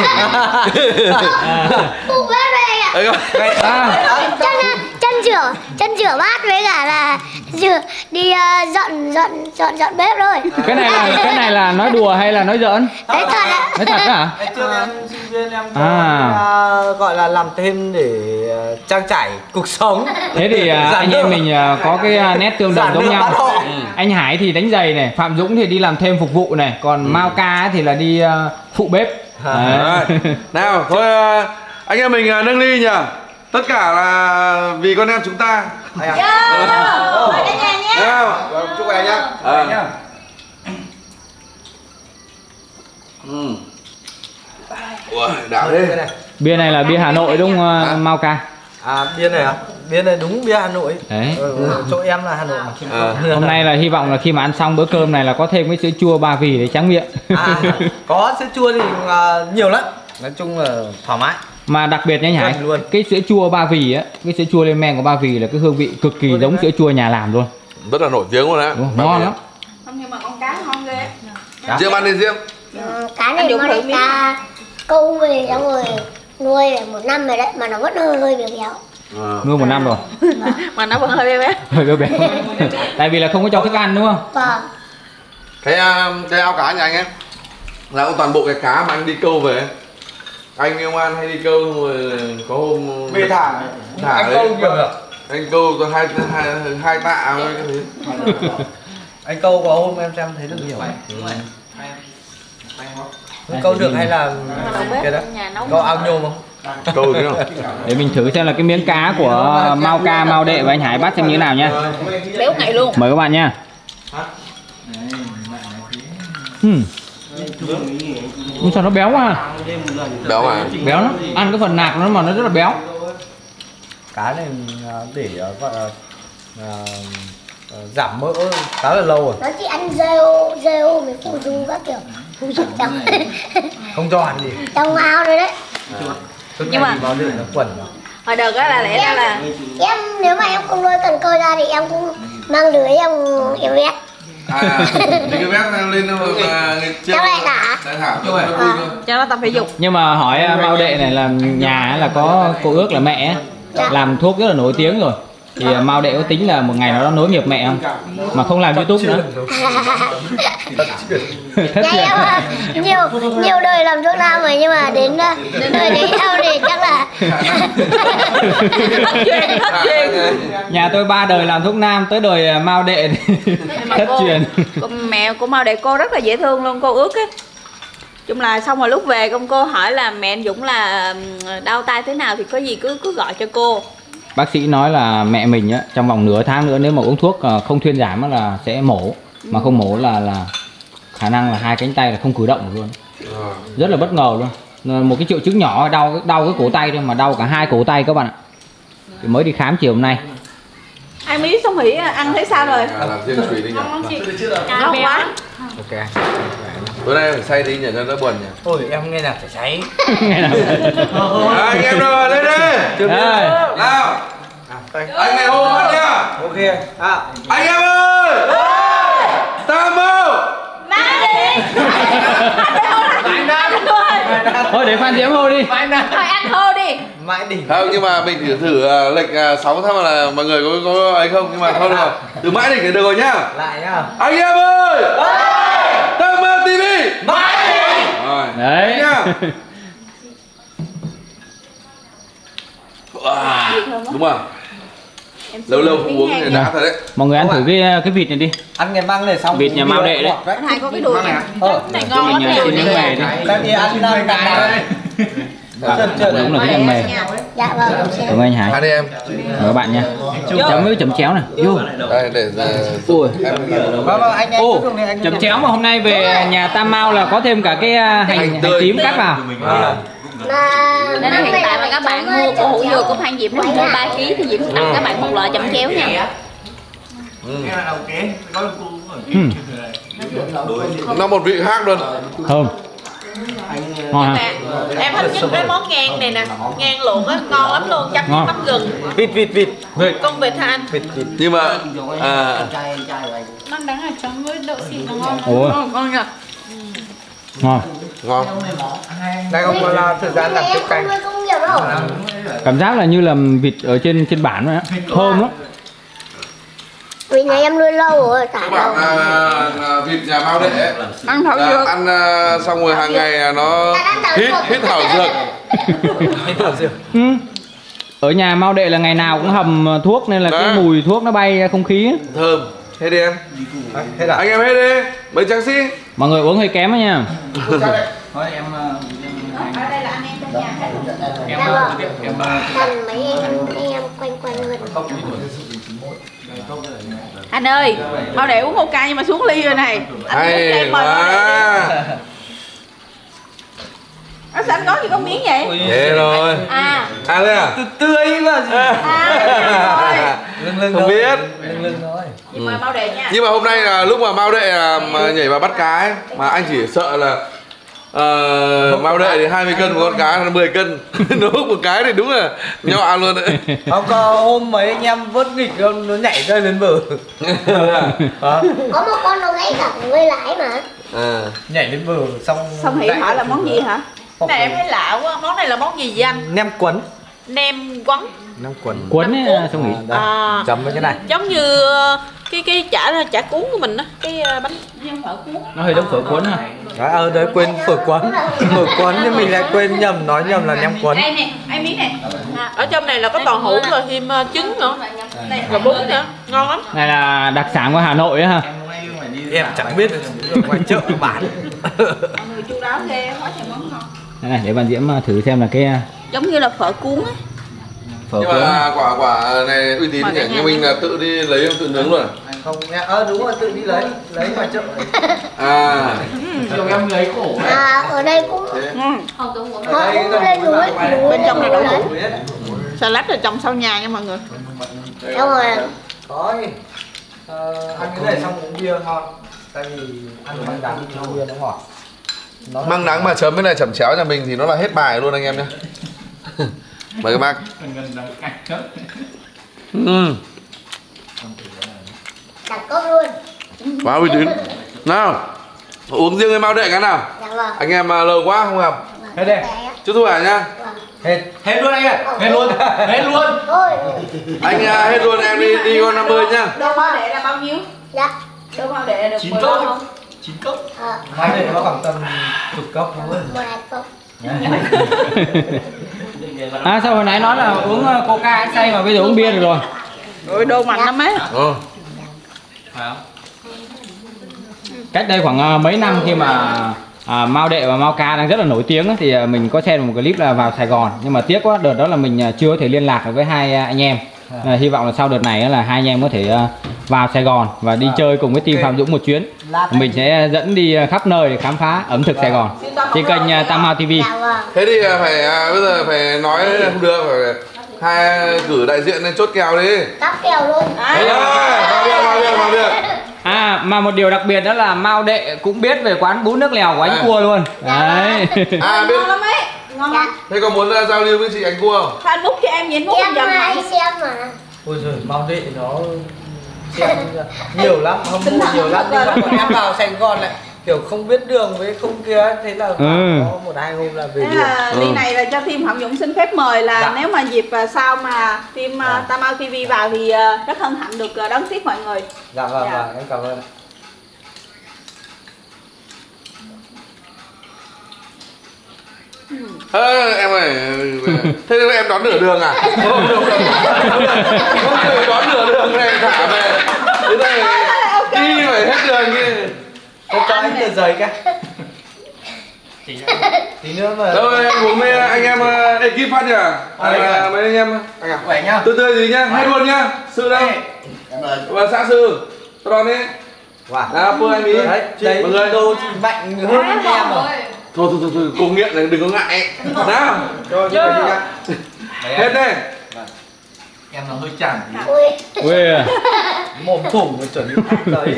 Phụ bếp đây ạ. Chân rửa bát với cả là đi dọn bếp thôi. Cái này là nói đùa hay là nói giỡn? Đấy thật ạ. Nói thật hả? Trước em sinh viên em gọi là làm thêm để trang trải cuộc sống. Thế thì anh em mình có cái nét tương đồng giống nhau. Anh Hải thì đánh giày này, Phạm Dũng thì đi làm thêm phục vụ này, còn Mao Ca thì là đi phụ bếp. Nào, thôi anh em mình nâng ly nhỉ. Tất cả là vì con em chúng ta. Mời cả nhà nhé. Nào, chúc anh nhá. Ui, đảo đi. Bia này là bia Hà Nội đúng không Mao Ca? Bia này bia này đúng bia Hà Nội. Đấy. Chỗ em là Hà Nội mà. Hôm nay là hy vọng là khi mà ăn xong bữa cơm này là có thêm cái sữa chua Ba Vì để tráng miệng. Có sữa chua thì nhiều lắm. Nói chung là thoải mái. Mà đặc biệt nha Hải, cái sữa chua Ba Vì á, cái sữa chua lên men của Ba Vì là cái hương vị cực kỳ giống sữa chua nhà làm luôn. Rất là nổi tiếng luôn đấy. Ngon lắm. Diêm ăn đi Diêm. Cá này nó để ta câu về xong rồi nuôi được 1 năm rồi đấy mà nó vẫn hơi béo béo. Nuôi 1 năm rồi Mà nó vẫn hơi bé bé. hơi béo béo. Tại vì là không có cho thức ăn đúng không? Vâng. Cái ao cá nhà anh em là cũng toàn bộ cái cá mà anh đi câu về. Anh với ông An hay đi câu rồi có hôm về thả anh câu nhiều rồi. Anh câu có hai tạ thôi cái thứ. Anh câu có hôm em xem thấy được nhiều. Câu được hay là cái đó? Câu ao nhôm không? Câu được không? Để mình thử xem là cái miếng cá của Mao Ca, Mao Đệ và anh Hải bắt xem như thế nào nha. Béo ngậy luôn. Mời các bạn nha. Sao nó béo quá à? Béo mà. Béo lắm. Ăn cái phần nạc nó mà nó rất là béo. Cá này để gọi là giảm mỡ khá là lâu rồi. Nó chỉ ăn rêu với phụ du các kiểu. Phụ du trong Không cho ăn gì. trong ao rồi đấy. Nhưng mà nó quẩn rồi. hồi đợt đó là lẽ ra là Em nếu mà em không nuôi cần câu ra thì em cũng mang lưới em vét. Thì cái vét lên đâu mà Cháu lại thả. thả cho mày vui thôi. cho nó tập thể dục. Nhưng mà hỏi Mao Đệ này là nhà là có cô ước là mẹ làm thuốc rất là nổi tiếng rồi. Thì Mao Đệ có tính là một ngày nào đó nối nghiệp mẹ không? Mà không làm YouTube nữa. Thất truyền. Nhiều đời làm thuốc nam rồi nhưng mà đến đời đấy em thì chắc là Thất truyền. Nhà tôi 3 đời làm thuốc nam, tới đời Mao Đệ thì thất truyền. Mẹ của Mao Đệ cô rất là dễ thương luôn, cô ước á. Chung là xong rồi lúc về cô hỏi là mẹ anh Dũng là đau tay thế nào thì có gì cứ gọi cho cô. Bác sĩ nói là mẹ mình á, trong vòng nửa tháng nữa nếu mà uống thuốc không thuyên giảm là sẽ mổ. Mà không mổ là khả năng là 2 cánh tay là không cử động được luôn. Rất là bất ngờ luôn. Một cái triệu chứng nhỏ đau cái cổ tay thôi mà đau cả 2 cổ tay các bạn ạ. Thì mới đi khám chiều hôm nay. Anh Mỹ xong Hỷ ăn thấy sao rồi? Làm riêng chùy đi nhỉ. Ngon quá. Ok. Tối nay phải say đi nhỉ cho đỡ buồn nhỉ. Ôi em nghe nhạc phải cháy. Anh em rồi lên đi. Nào. Anh này hô phát nhá. Ok. Anh em ơi. Tam Mâu. Má đi. Thôi để Phan Diễm hô đi. Thôi ăn hô đi. Mãi đỉnh. Không nhưng mà mình thử lệch sóng xem là mọi người có ấy không, nhưng mà thôi được. Từ mãi đỉnh được rồi nhá. Lại nhá. Anh em ơi. Tam Mâu TV. Mãi đỉnh. Rồi. Đấy. Nhá. Đúng rồi. Lâu lâu không uống thì đã thật đấy. Mọi người ăn thử cái vịt này đi. Ăn cái măng này xong. Vịt nhà Mao Đệ đấy. Anh Hai có cái đùi này. Này Cho ngon mình lắm. xin miếng mề đi. Cái gì ăn đang cắn Đúng là cái nhân mề. dạ vâng. Cảm ơn anh Hải. Ăn đi em. Mời các bạn nha. Chấm với chấm chéo này. Vô. Đây để Ui. anh Ô, chấm chéo mà hôm nay về nhà Tam Mao là có thêm cả cái hành tím cắt vào. Nên hiện tại mà các bạn mua của hủ dừa của Phan Diễm mua 3 kg thì Diễm tặng các bạn một loại chấm chéo nha. Nó một vị khác luôn. Thơm. Ngon ha. Em thích nhất cái món ngan này nè, ngan luộc á, ngon lắm luôn, chấm Ngon. bắp gừng. Vịt. Con vịt hả anh? Nhưng mà Măng đắng ở chấm với đậu xịt nó ngon lắm. Ủa, Ngon nhỉ? ngon. ngon. Đây không có là thời gian làm tiếp canh. Không nhiều đâu. Cảm giác là như là vịt ở trên bản vậy á. Thơm lắm. Vì nhà em nuôi lâu rồi, Các thả bạn lâu. vịt nhà Mao Đệ ấy, Ăn thảo dược. ăn xong rồi hàng ngày nó hít thảo dược. Ở nhà Mao Đệ là ngày nào cũng hầm thuốc nên là cái mùi thuốc nó bay không khí ấy. Thơm. Hết đi em. Hết à? Anh em hết đi. Mấy tráng sĩ. Mọi người uống hơi kém ấy nha. Dạ vâng. Cần mấy anh em quanh hơn. Anh ơi, Mao Đệ uống coca nhưng mà xuống ly rồi này. Anh uống Hay em mời Mao Đệ. quá. Sao anh có gì có miếng vậy? Thế rồi. À. À đây à? Tươi mà gì. Lưng Không thôi. biết. Lưng thôi. Chị mời Mao Đệ nha. Nhưng mà hôm nay là lúc mà Mao Đệ mà nhảy vào bắt cá ấy, mà anh chỉ sợ là Mao Đệ thì 20 cân một con cá là 10 cân. Nấu một cái thì đúng là nhọ luôn đấy. Không có hôm mấy anh em vớt nghịch nó nhảy rơi lên bờ. Có một con nó gãy cả người lái mà. Nhảy lên bờ xong Hỷ hỏi là món gì hả? Cái này em thấy lạ quá, món này là món gì vậy anh? Nem quấn. Nem quấn. Nem quấn. Quấn ấy, xong Hỷ. Chấm với cái này. Giống như cái chả cuốn của mình đó, cái bánh phở cuốn. Nó hơi giống phở cuốn hả? Đấy quên phở quấn. Phở quấn nhưng mình lại quên nhầm, nói nhầm là nem quấn. Đây nè, ai miếng nè. Ở trong này là có tàu hũ rồi thêm trứng nữa. Rồi bún nữa, ngon lắm. Này là đặc sản của Hà Nội á ha. Em chẳng biết ngoài chợ bán. Mọi người chu đáo ghê, quá trời món ngon. Đây này để bạn Diễm thử xem là cái Giống như là phở cuốn á. phở Nhưng cuốn. mà quả này uy tín nhỉ, nhưng mình là tự đi lấy tự nướng luôn. Không, đúng rồi, tự đi lấy ngoài chợ. Chồng em lấy khổ. Ở đây cũng họ cũng lên núi Bên trong này đậu hũ. Salad là trồng sau nhà nha mọi người. xong rồi Thôi, ăn cái này xong uống bia ngon. Tại vì ăn măng đắng thì uống bia nó ngọt. Măng đắng mà chấm với này chẩm chéo nhà mình thì nó là hết bài luôn anh em nhé. Mời các bác. đặt cốc luôn. Quá uy tín. Nào, uống riêng cái Mao Đệ cái nào. Dạ vâng. Anh em lâu quá không gặp. Hết đi. Chúc thú khỏe nhá. Hết luôn anh ạ. Hết luôn. Thôi. Anh hết luôn, em đi con 50 nhá. Đô Mao Đệ là bao nhiêu? Dạ. Đô Mao Đệ được 9 10 cốc. không? 9 cốc. Hai này nó khoảng tầm chục cốc thôi. 12 cốc. Sao hồi nãy nói là uống coca say mà bây giờ uống bia được rồi. Rồi đô mạnh lắm ấy. Cách đây khoảng mấy năm khi mà Mao Đệ và Mao Ca đang rất là nổi tiếng thì mình có xem một clip là vào Sài Gòn, nhưng mà tiếc quá đợt đó là mình chưa có thể liên lạc được với hai anh em. Hy vọng là sau đợt này là hai anh em có thể vào Sài Gòn và đi chơi cùng với team Phạm Dũng một chuyến. Mình sẽ dẫn đi khắp nơi để khám phá ẩm thực Sài Gòn trên kênh Tam Mao TV. Dạ vâng. Thế thì bây giờ phải nói không được, phải hai cử đại diện lên chốt kèo đi. Cắp kèo luôn. Vào việc. Mà một điều đặc biệt đó là Mao Đệ cũng biết về quán bún nước lèo của anh Cua luôn. Đấy. Biết. Ngon lắm ấy. Ngon lắm. Thế có muốn giao lưu với chị anh Cua không? Thôi anh múc cho em nhìn múc Em dần hay mà. xem mà. Ôi giời, Mao Đệ nó xem nhiều lắm, hâm mộ nhiều lắm, nhưng mà bọn em vào Sài Gòn lại kiểu không biết đường với không kia, thế là có một hai hôm là về liền. Ly này là cho team Phạm Dũng xin phép mời là nếu mà dịp sau mà team Tam Mao TV vào thì rất hân hạnh được đón tiếp mọi người. Dạ vâng, em cảm ơn. Em ơi, thế em đón nửa đường à? Không đón nửa đường này thả về. Thế này đi phải hết đường kia. Thế cho anh tờ giấy cái. Tí nữa mà. Rồi em uống với anh em ekip phát nhỉ? Mấy anh em khỏe nhá. Tươi gì nhá, hết luôn nhá. Sư đây. Và xã sư. Tròn đi. Wow. Phương anh ý. Đấy, mọi người đâu mạnh hơn anh em rồi. Thôi, cô nghiện này đừng có ngại. Nào. Cho chị nhá. Hết đây. Em nó hơi chản. Ui. Mồm thủng rồi chuẩn bị đấy.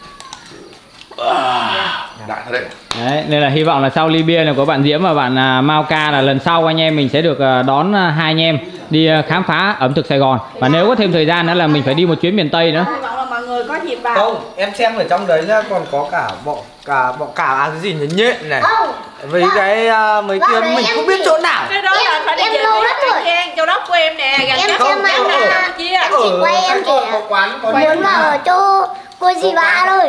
Đại thật đấy. Đấy, nên là hy vọng là sau ly bia này của bạn Diễm và bạn Mao Ca là lần sau anh em mình sẽ được đón hai anh em đi khám phá ẩm thực Sài Gòn. Và nếu có thêm thời gian nữa là mình phải đi một chuyến miền Tây nữa. Hy vọng là mọi người có dịp vào. Không, em xem ở trong đấy nhá, còn có cả cái gì nhện này. Với cái mấy kia mình không biết chỗ nào. Cái đó là phải đi về An Giang, Châu Đốc của em nè, gần Em nhất xem mà em chia. em chỉ quay em chỉ muốn mà ở chỗ cô dì ba thôi.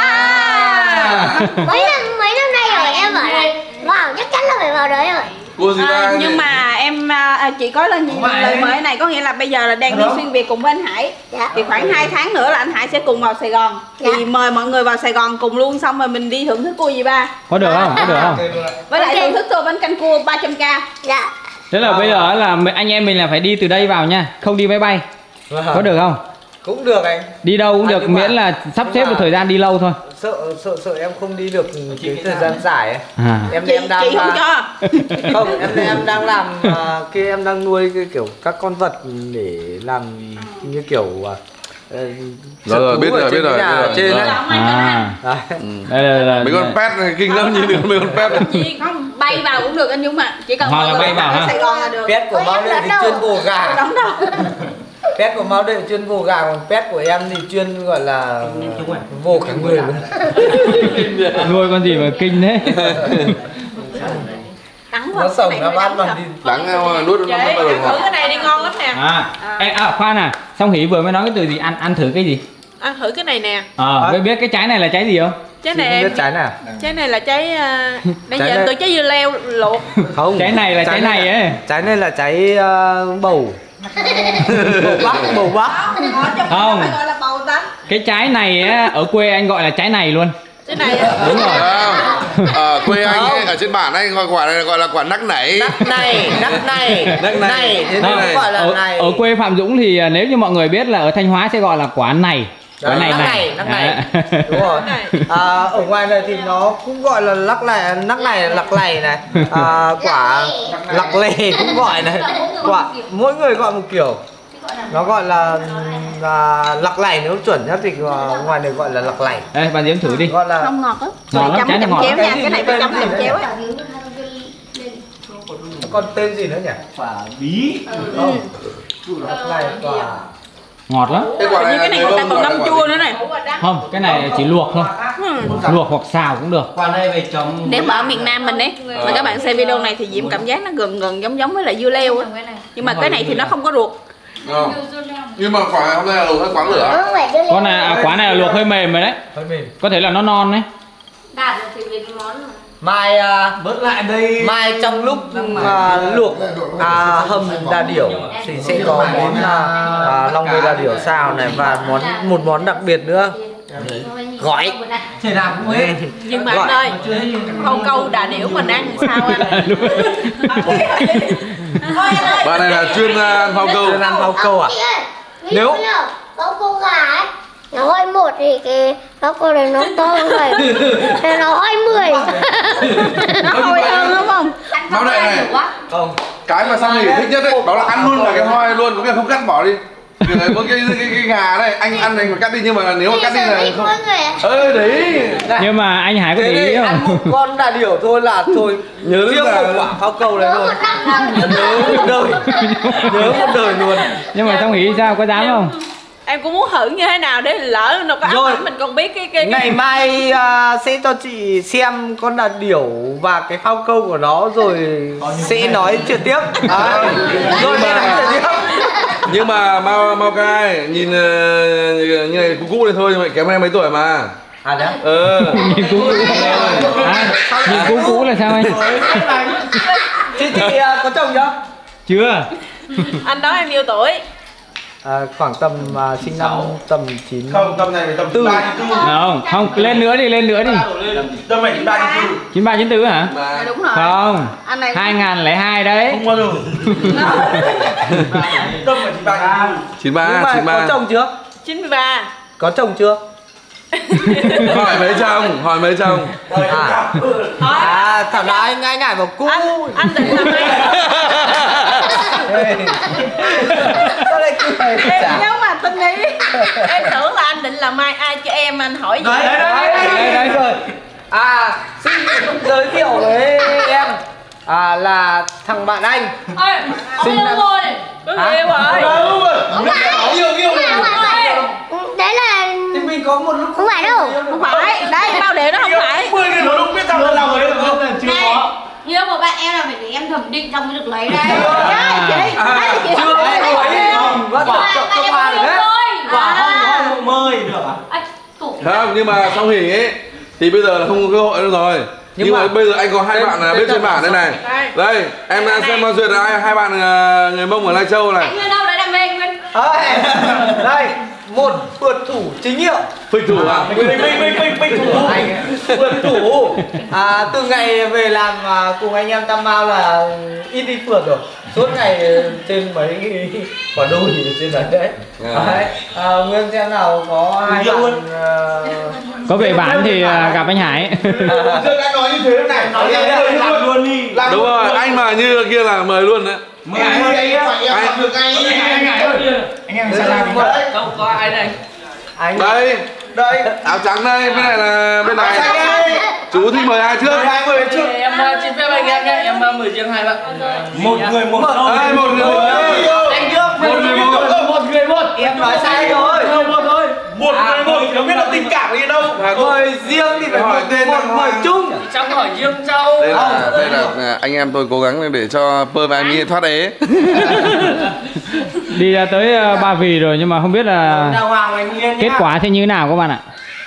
Mấy năm nay rồi em bảo là vào chắc chắn là phải vào đấy rồi. Cô gì ba Nhưng mà em chỉ có lời mời này, có nghĩa là bây giờ là đang đi xuyên Việt cùng với anh Hải. Thì khoảng 2 tháng nữa là anh Hải sẽ cùng vào Sài Gòn. Thì mời mọi người vào Sài Gòn cùng luôn, xong rồi mình đi thưởng thức cua dì ba. Có được không? Có được không? Với lại thưởng thức tô bánh canh cua 300k. Dạ. Thế là bây giờ là anh em mình là phải đi từ đây vào nha, không đi máy bay. Có được không? Cũng được anh. Đi đâu cũng được, miễn là sắp xếp một thời gian đi lâu thôi. Sợ em không đi được cái thời gian dài ấy. Em đang chị không cho. Không, em đang làm kia, em đang nuôi cái kiểu các con vật để làm như kiểu rồi biết rồi trên đấy. Đây là mấy con pet này kinh lắm, nhìn được mấy con pet. Chị không bay vào cũng được anh Dũng ạ. Chỉ cần hoặc là bay vào ha. Sài Gòn là được. Pet của bao nhiêu thì chuyên bồ gà. Đúng đâu. Pet của Mao Đệ chuyên vồ gà, còn pet của em thì chuyên gọi là vồ cả người luôn. Nuôi con gì mà kinh thế. Đắng Nó sống nó bắt bằng đi. Đắng nuốt nó bắt đầu thử ngọt. cái này đi ngon lắm nè. Khoan à, Song Hỷ vừa mới nói cái từ gì, ăn thử cái gì? Ăn thử cái này nè. Biết cái trái này là trái gì không? Trái này Không em, biết trái nào. trái này là trái nãy Trái giờ này- tôi trái dưa leo luộc. Không. Trái này là trái này ấy. Trái này là trái bầu. Bầu bắc. Không. Gọi là bầu tánh. Cái trái này á, ở quê anh gọi là trái này luôn. Trái này á. Đúng rồi. Ở quê anh ấy, ở trên bản anh gọi quả này gọi là quả nắc nảy. Nắc này. Nắc này. Thế Không, nên gọi là này. ở quê Phạm Dũng thì nếu như mọi người biết là ở Thanh Hóa sẽ gọi là quả này. Quả này này. Nắc này. Đúng rồi. Ở ngoài này thì nó cũng gọi là nắc này, lặc này này. Quả lặc lề cũng gọi này. Quả mỗi người gọi một kiểu. Nó gọi là lặc lầy, nếu chuẩn nhất thì ngoài này gọi là lặc lầy. Đây, bạn Diễm thử đi. Gọi là Không ngọt á. Ngọt lắm, trái này ngọt Chéo lắm. nha, cái này phải chấm chấm chéo á. còn tên gì nữa nhỉ? Quả bí. Lặc lầy quả. Ngọt lắm. Cái quả Như này cái này người ta còn ngâm chua nữa này. Không, cái này chỉ luộc thôi. Luộc hoặc xào cũng được. Quả này về trồng. Nếu mà ở miền Nam mình ấy, mà các bạn xem video này thì Diễm cảm giác nó gần giống với lại dưa leo á. Nhưng mà cái này thì nó không có ruột. Nhưng mà quả này hôm nay là luộc hơi quáng lửa. Không phải dưa leo. Con này quả này là luộc hơi mềm rồi đấy. Hơi mềm. Có thể là nó non đấy. Đạt được thì về cái món rồi. Mai bớt lại đây. Mai trong lúc luộc hầm đà điểu thì sẽ có món long về đà điểu xào này và một món đặc biệt nữa. Gỏi. Nhưng mà anh ơi, con câu đà điểu mình ăn sao anh? Bạn này là chuyên ăn phao câu. Chuyên ăn phao câu à? Nếu có cô gà ấy, nó hơi một thì cái nó cô này nó to hơn này, thì nó hơi 10. Nó hôi hơn đúng không? Máu này này. không. Cái mà Song Hỷ thích nhất đấy, đó là ăn luôn là cái hoi luôn, có nghĩa là không cắt bỏ đi. Kiểu này có cái gà này, anh ăn anh phải cắt đi, nhưng mà nếu mà cắt đi là không. Đấy. Nhưng mà anh Hải có để ý ăn không? một con đà điểu thôi là thôi. Nhớ riêng là- một quả phao câu này thôi. Nhớ một đời. Nhớ một đời luôn. Nhưng mà Song Hỷ sao, có dám không? Em cũng muốn thử như thế nào để lỡ nó có ám Rồi. ảnh mình còn biết cái Ngày mai sẽ cho chị xem con đà điểu và cái phao câu của nó rồi sẽ nói chuyện tiếp. Rồi sẽ nói chuyện tiếp. Nhưng mà Mau Cai nhìn như này cũ này thôi, nhưng mà kém em mấy tuổi mà. Đấy. Nhìn cũ nhìn cũ là sao anh? Chị có chồng chưa? Chưa. anh đó em nhiêu tuổi? Khoảng tầm sinh năm tầm 9. Không, tầm này phải tầm 3 Không, lên nữa đi. Tầm này 3 93 94 hả? Đúng rồi. Không. Anh này 2002 đấy. bao giờ. Tầm này 93. Nhưng mà có chồng chưa? 93. Có chồng chưa? Hỏi mấy chồng. Thảo nào anh ngại vào cũ. Anh định là mai Sao lại cứ này em chả? nhớ mà tin đi. Em tưởng là anh định là mai ai cho em anh hỏi gì. Đấy rồi. Xin giới thiệu với em là thằng bạn anh. Sinh năm rồi. Có người yêu rồi. Đấy là Thì mình có một lúc không phải đâu. Không phải. Đấy, bao đệ nó không phải. 10 người nó lúc biết thằng lần nào rồi không? Chưa có. Yêu của bạn em là phải để em thẩm định xong mới được lấy đây. chưa có cho qua được đấy. Không mời được à? Không, nhưng mà Song Hỷ ấy thì bây giờ là không có cơ hội nữa rồi. Nhưng mà bây giờ anh có hai bạn là bên trên bản đây này. Đây, em đang xem Duyệt là hai bạn người Mông ở Lai Châu này. Anh Nguyên đâu đấy đam mê Nguyên. Đây, một phượt thủ chính hiệu. Phịch thủ à? Phượt thủ. Từ ngày về làm cùng anh em Tam Mao là ít đi phượt rồi. Suốt ngày trên mấy quả đồi trên đấy. Nguyên xem nào có hai bạn Có về bản thì gặp anh Hải. Dương đã nói như thế này, nói luôn đi. Đúng rồi, anh mà như kia là mời luôn đấy. Mời anh được ngay. Anh em sao làm không có ai đây. anh Đây, áo trắng đây, bên này là bên này. Chú thích mời ai trước? Mời trước. Em xin phép anh em nhé, em mời riêng hai bạn. Một người một Đây, một người. anh trước. Một người một. người một. Em nói sai rồi. Một thôi. Một người một, không biết là tình cảm gì đâu. Mời riêng thì phải hỏi tên một mời chung. Trong hỏi riêng châu. Đây là anh em tôi cố gắng để cho Pơ và Anh thoát ế. Đi ra tới Ba Vì rồi nhưng mà không biết là kết quả thế như thế nào các bạn ạ.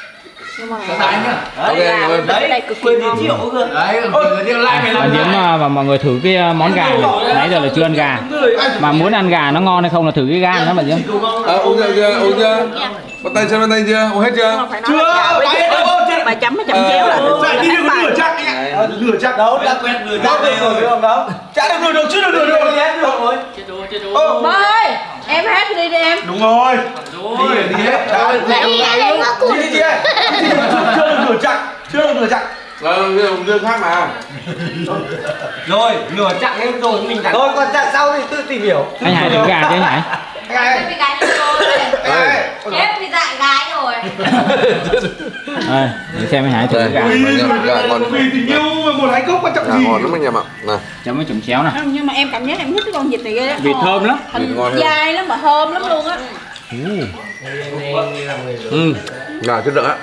Ok, cảm ơn. Đấy, quên đi triệu cơ. Đấy, lại phải Bạn Diễm và mọi người thử cái món gà này. Nãy giờ là chưa ăn gà. Mà muốn ăn gà nó ngon hay không là thử cái gan đó bạn Diễm. Uống chưa? Uống chưa? Bắt tay chưa? Uống hết chưa? chưa. Bà chấm chéo là Phải đi được nửa chắc anh ạ. Nửa chắc Đâu, đã quen nửa chắc rồi không đâu. chả được nửa được chứ được nửa được. rồi. Bơ ơi, em hát đi em. Đúng rồi. Đi hết. Đi chị ơi. Chưa được nửa chắc. Uống riêng khác mà. Rồi, nửa chặng em rồi mình chẳng. Thôi còn chặng sau thì tự tìm hiểu. Anh Hải thử gà chứ anh Hải. Em bị gái rồi. Em bị dạy gái rồi. Đây, để xem anh Hải thử cái gà. Vì tình yêu một hái cốc quan trọng gì? Ngon lắm anh em ạ. Này. Chấm với chấm chéo nè. Nhưng mà em cảm giác em thích cái con vịt này ghê đó. Vịt thơm lắm. Vịt ngon hơn. Dai lắm mà thơm lắm luôn á. Gà chất lượng á.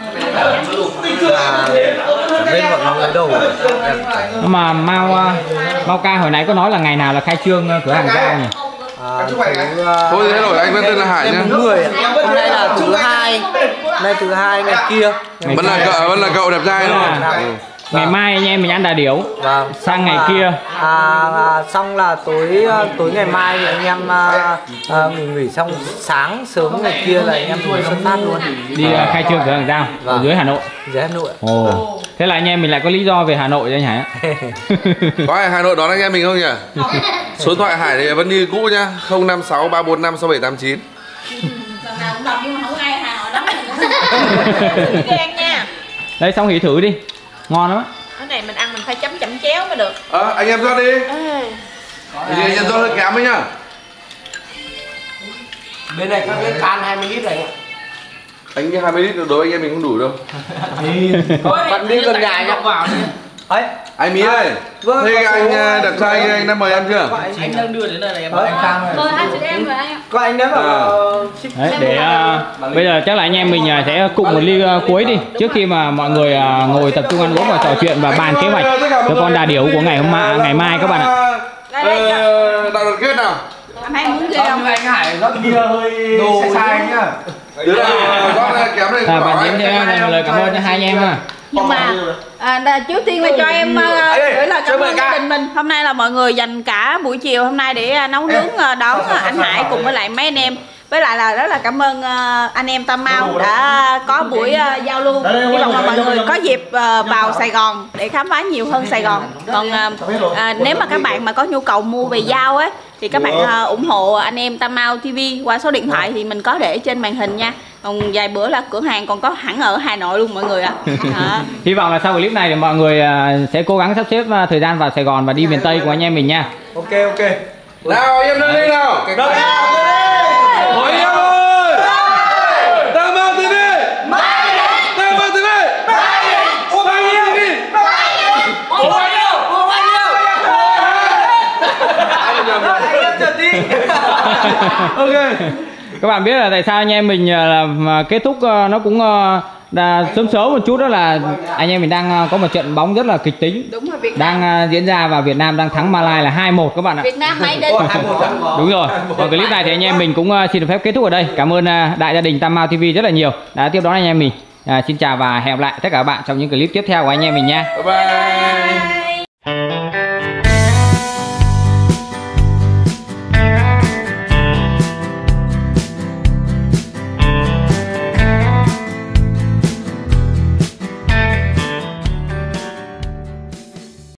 Bên bọn nó lấy đầu. Mà Mau Ca hồi nãy có nói là ngày nào là khai trương cửa hàng rau nhỉ? Thôi thế rồi, anh vẫn tên là Hải nhá. Hôm nay là thứ hai. Nay thứ hai ngày kia. Vẫn là cậu đẹp trai đúng không? Ngày mai anh em mình ăn đà điểu. Vâng. Sang ngày kia. Xong là tối ngày mai thì anh em nghỉ xong sáng sớm ngày kia là anh em xuất phát luôn. Đi khai trương cửa hàng rau ở dưới Hà Nội. Dưới Hà Nội. Ồ. Thế là anh em mình lại có lý do về Hà Nội cho anh Hải. Có ai Hà Nội đón anh em mình không nhỉ? Số điện thoại Hải thì vẫn như cũ nhá, 056 345 6789. Lần nào cũng đọc nhưng mà không ai Hà Nội lắm. Gan nha. Đây xong hỉ thử đi. Ngon lắm. Cái này mình ăn mình phải chấm chéo mới được. Anh em rót đi. Anh em rót hơi kém ấy nhá. Bên này các cái can 20 lít này. Anh như 20 lít đối với anh em mình không đủ đâu. Bạn đi gần nhà nhặt vào đi. Ấy, Anh Mỹ ơi. Thế anh đẹp trai anh đã mời ăn chưa? Anh đang đưa đến đây này em. Anh Khang Rồi ăn chị em rồi anh ạ. có anh đấy mà. Đấy, để bây giờ chắc là anh em mình sẽ cùng một ly cuối đi trước khi mà mọi người ngồi tập trung ăn uống và trò chuyện và bàn kế hoạch cho con đà điểu của ngày mai các bạn ạ. Đại đoàn kết nào. Anh hay muốn ghê không? Anh Hải rót bia hơi sai nhá. Đứa nào rót kém đây. Bạn Diễm cho lời cảm ơn cho hai anh em ha. Nhưng mà trước tiên là cho em gửi lời cảm ơn gia đình mình. Hôm nay là mọi người dành cả buổi chiều hôm nay để nấu nướng đón anh Hải cùng với lại mấy anh em. Với lại là rất là cảm ơn anh em Tam Mau đã có buổi giao lưu. Hy vọng là mọi người có dịp vào Sài Gòn để khám phá nhiều hơn Sài Gòn. Còn nếu mà các bạn mà có nhu cầu mua về dao ấy thì các bạn ủng hộ anh em Tam Mau TV qua số điện thoại thì mình có để trên màn hình nha. Còn vài bữa là cửa hàng còn có hẳn ở Hà Nội luôn mọi người ạ. Hy vọng là sau clip này thì mọi người sẽ cố gắng sắp xếp thời gian vào Sài Gòn và đi miền Tây của anh em mình nha. Ok. Nào em lên đi nào. Hỏi em ơi. Tam Mau TV. Tam Mau TV. Ok. Các bạn biết là tại sao anh em mình là kết thúc nó cũng sớm một chút, đó là anh em mình đang có một trận bóng rất là kịch tính. Đúng rồi, đang diễn ra và Việt Nam đang thắng Malai là 2-1 các bạn ạ. Việt Nam hay đinh. Đúng rồi. Và clip này thì anh em mình cũng xin được phép kết thúc ở đây. Cảm ơn đại gia đình Tam Mau TV rất là nhiều đã tiếp đón anh em mình. Xin chào và hẹn gặp lại tất cả các bạn trong những clip tiếp theo của anh em mình nha. Bye bye.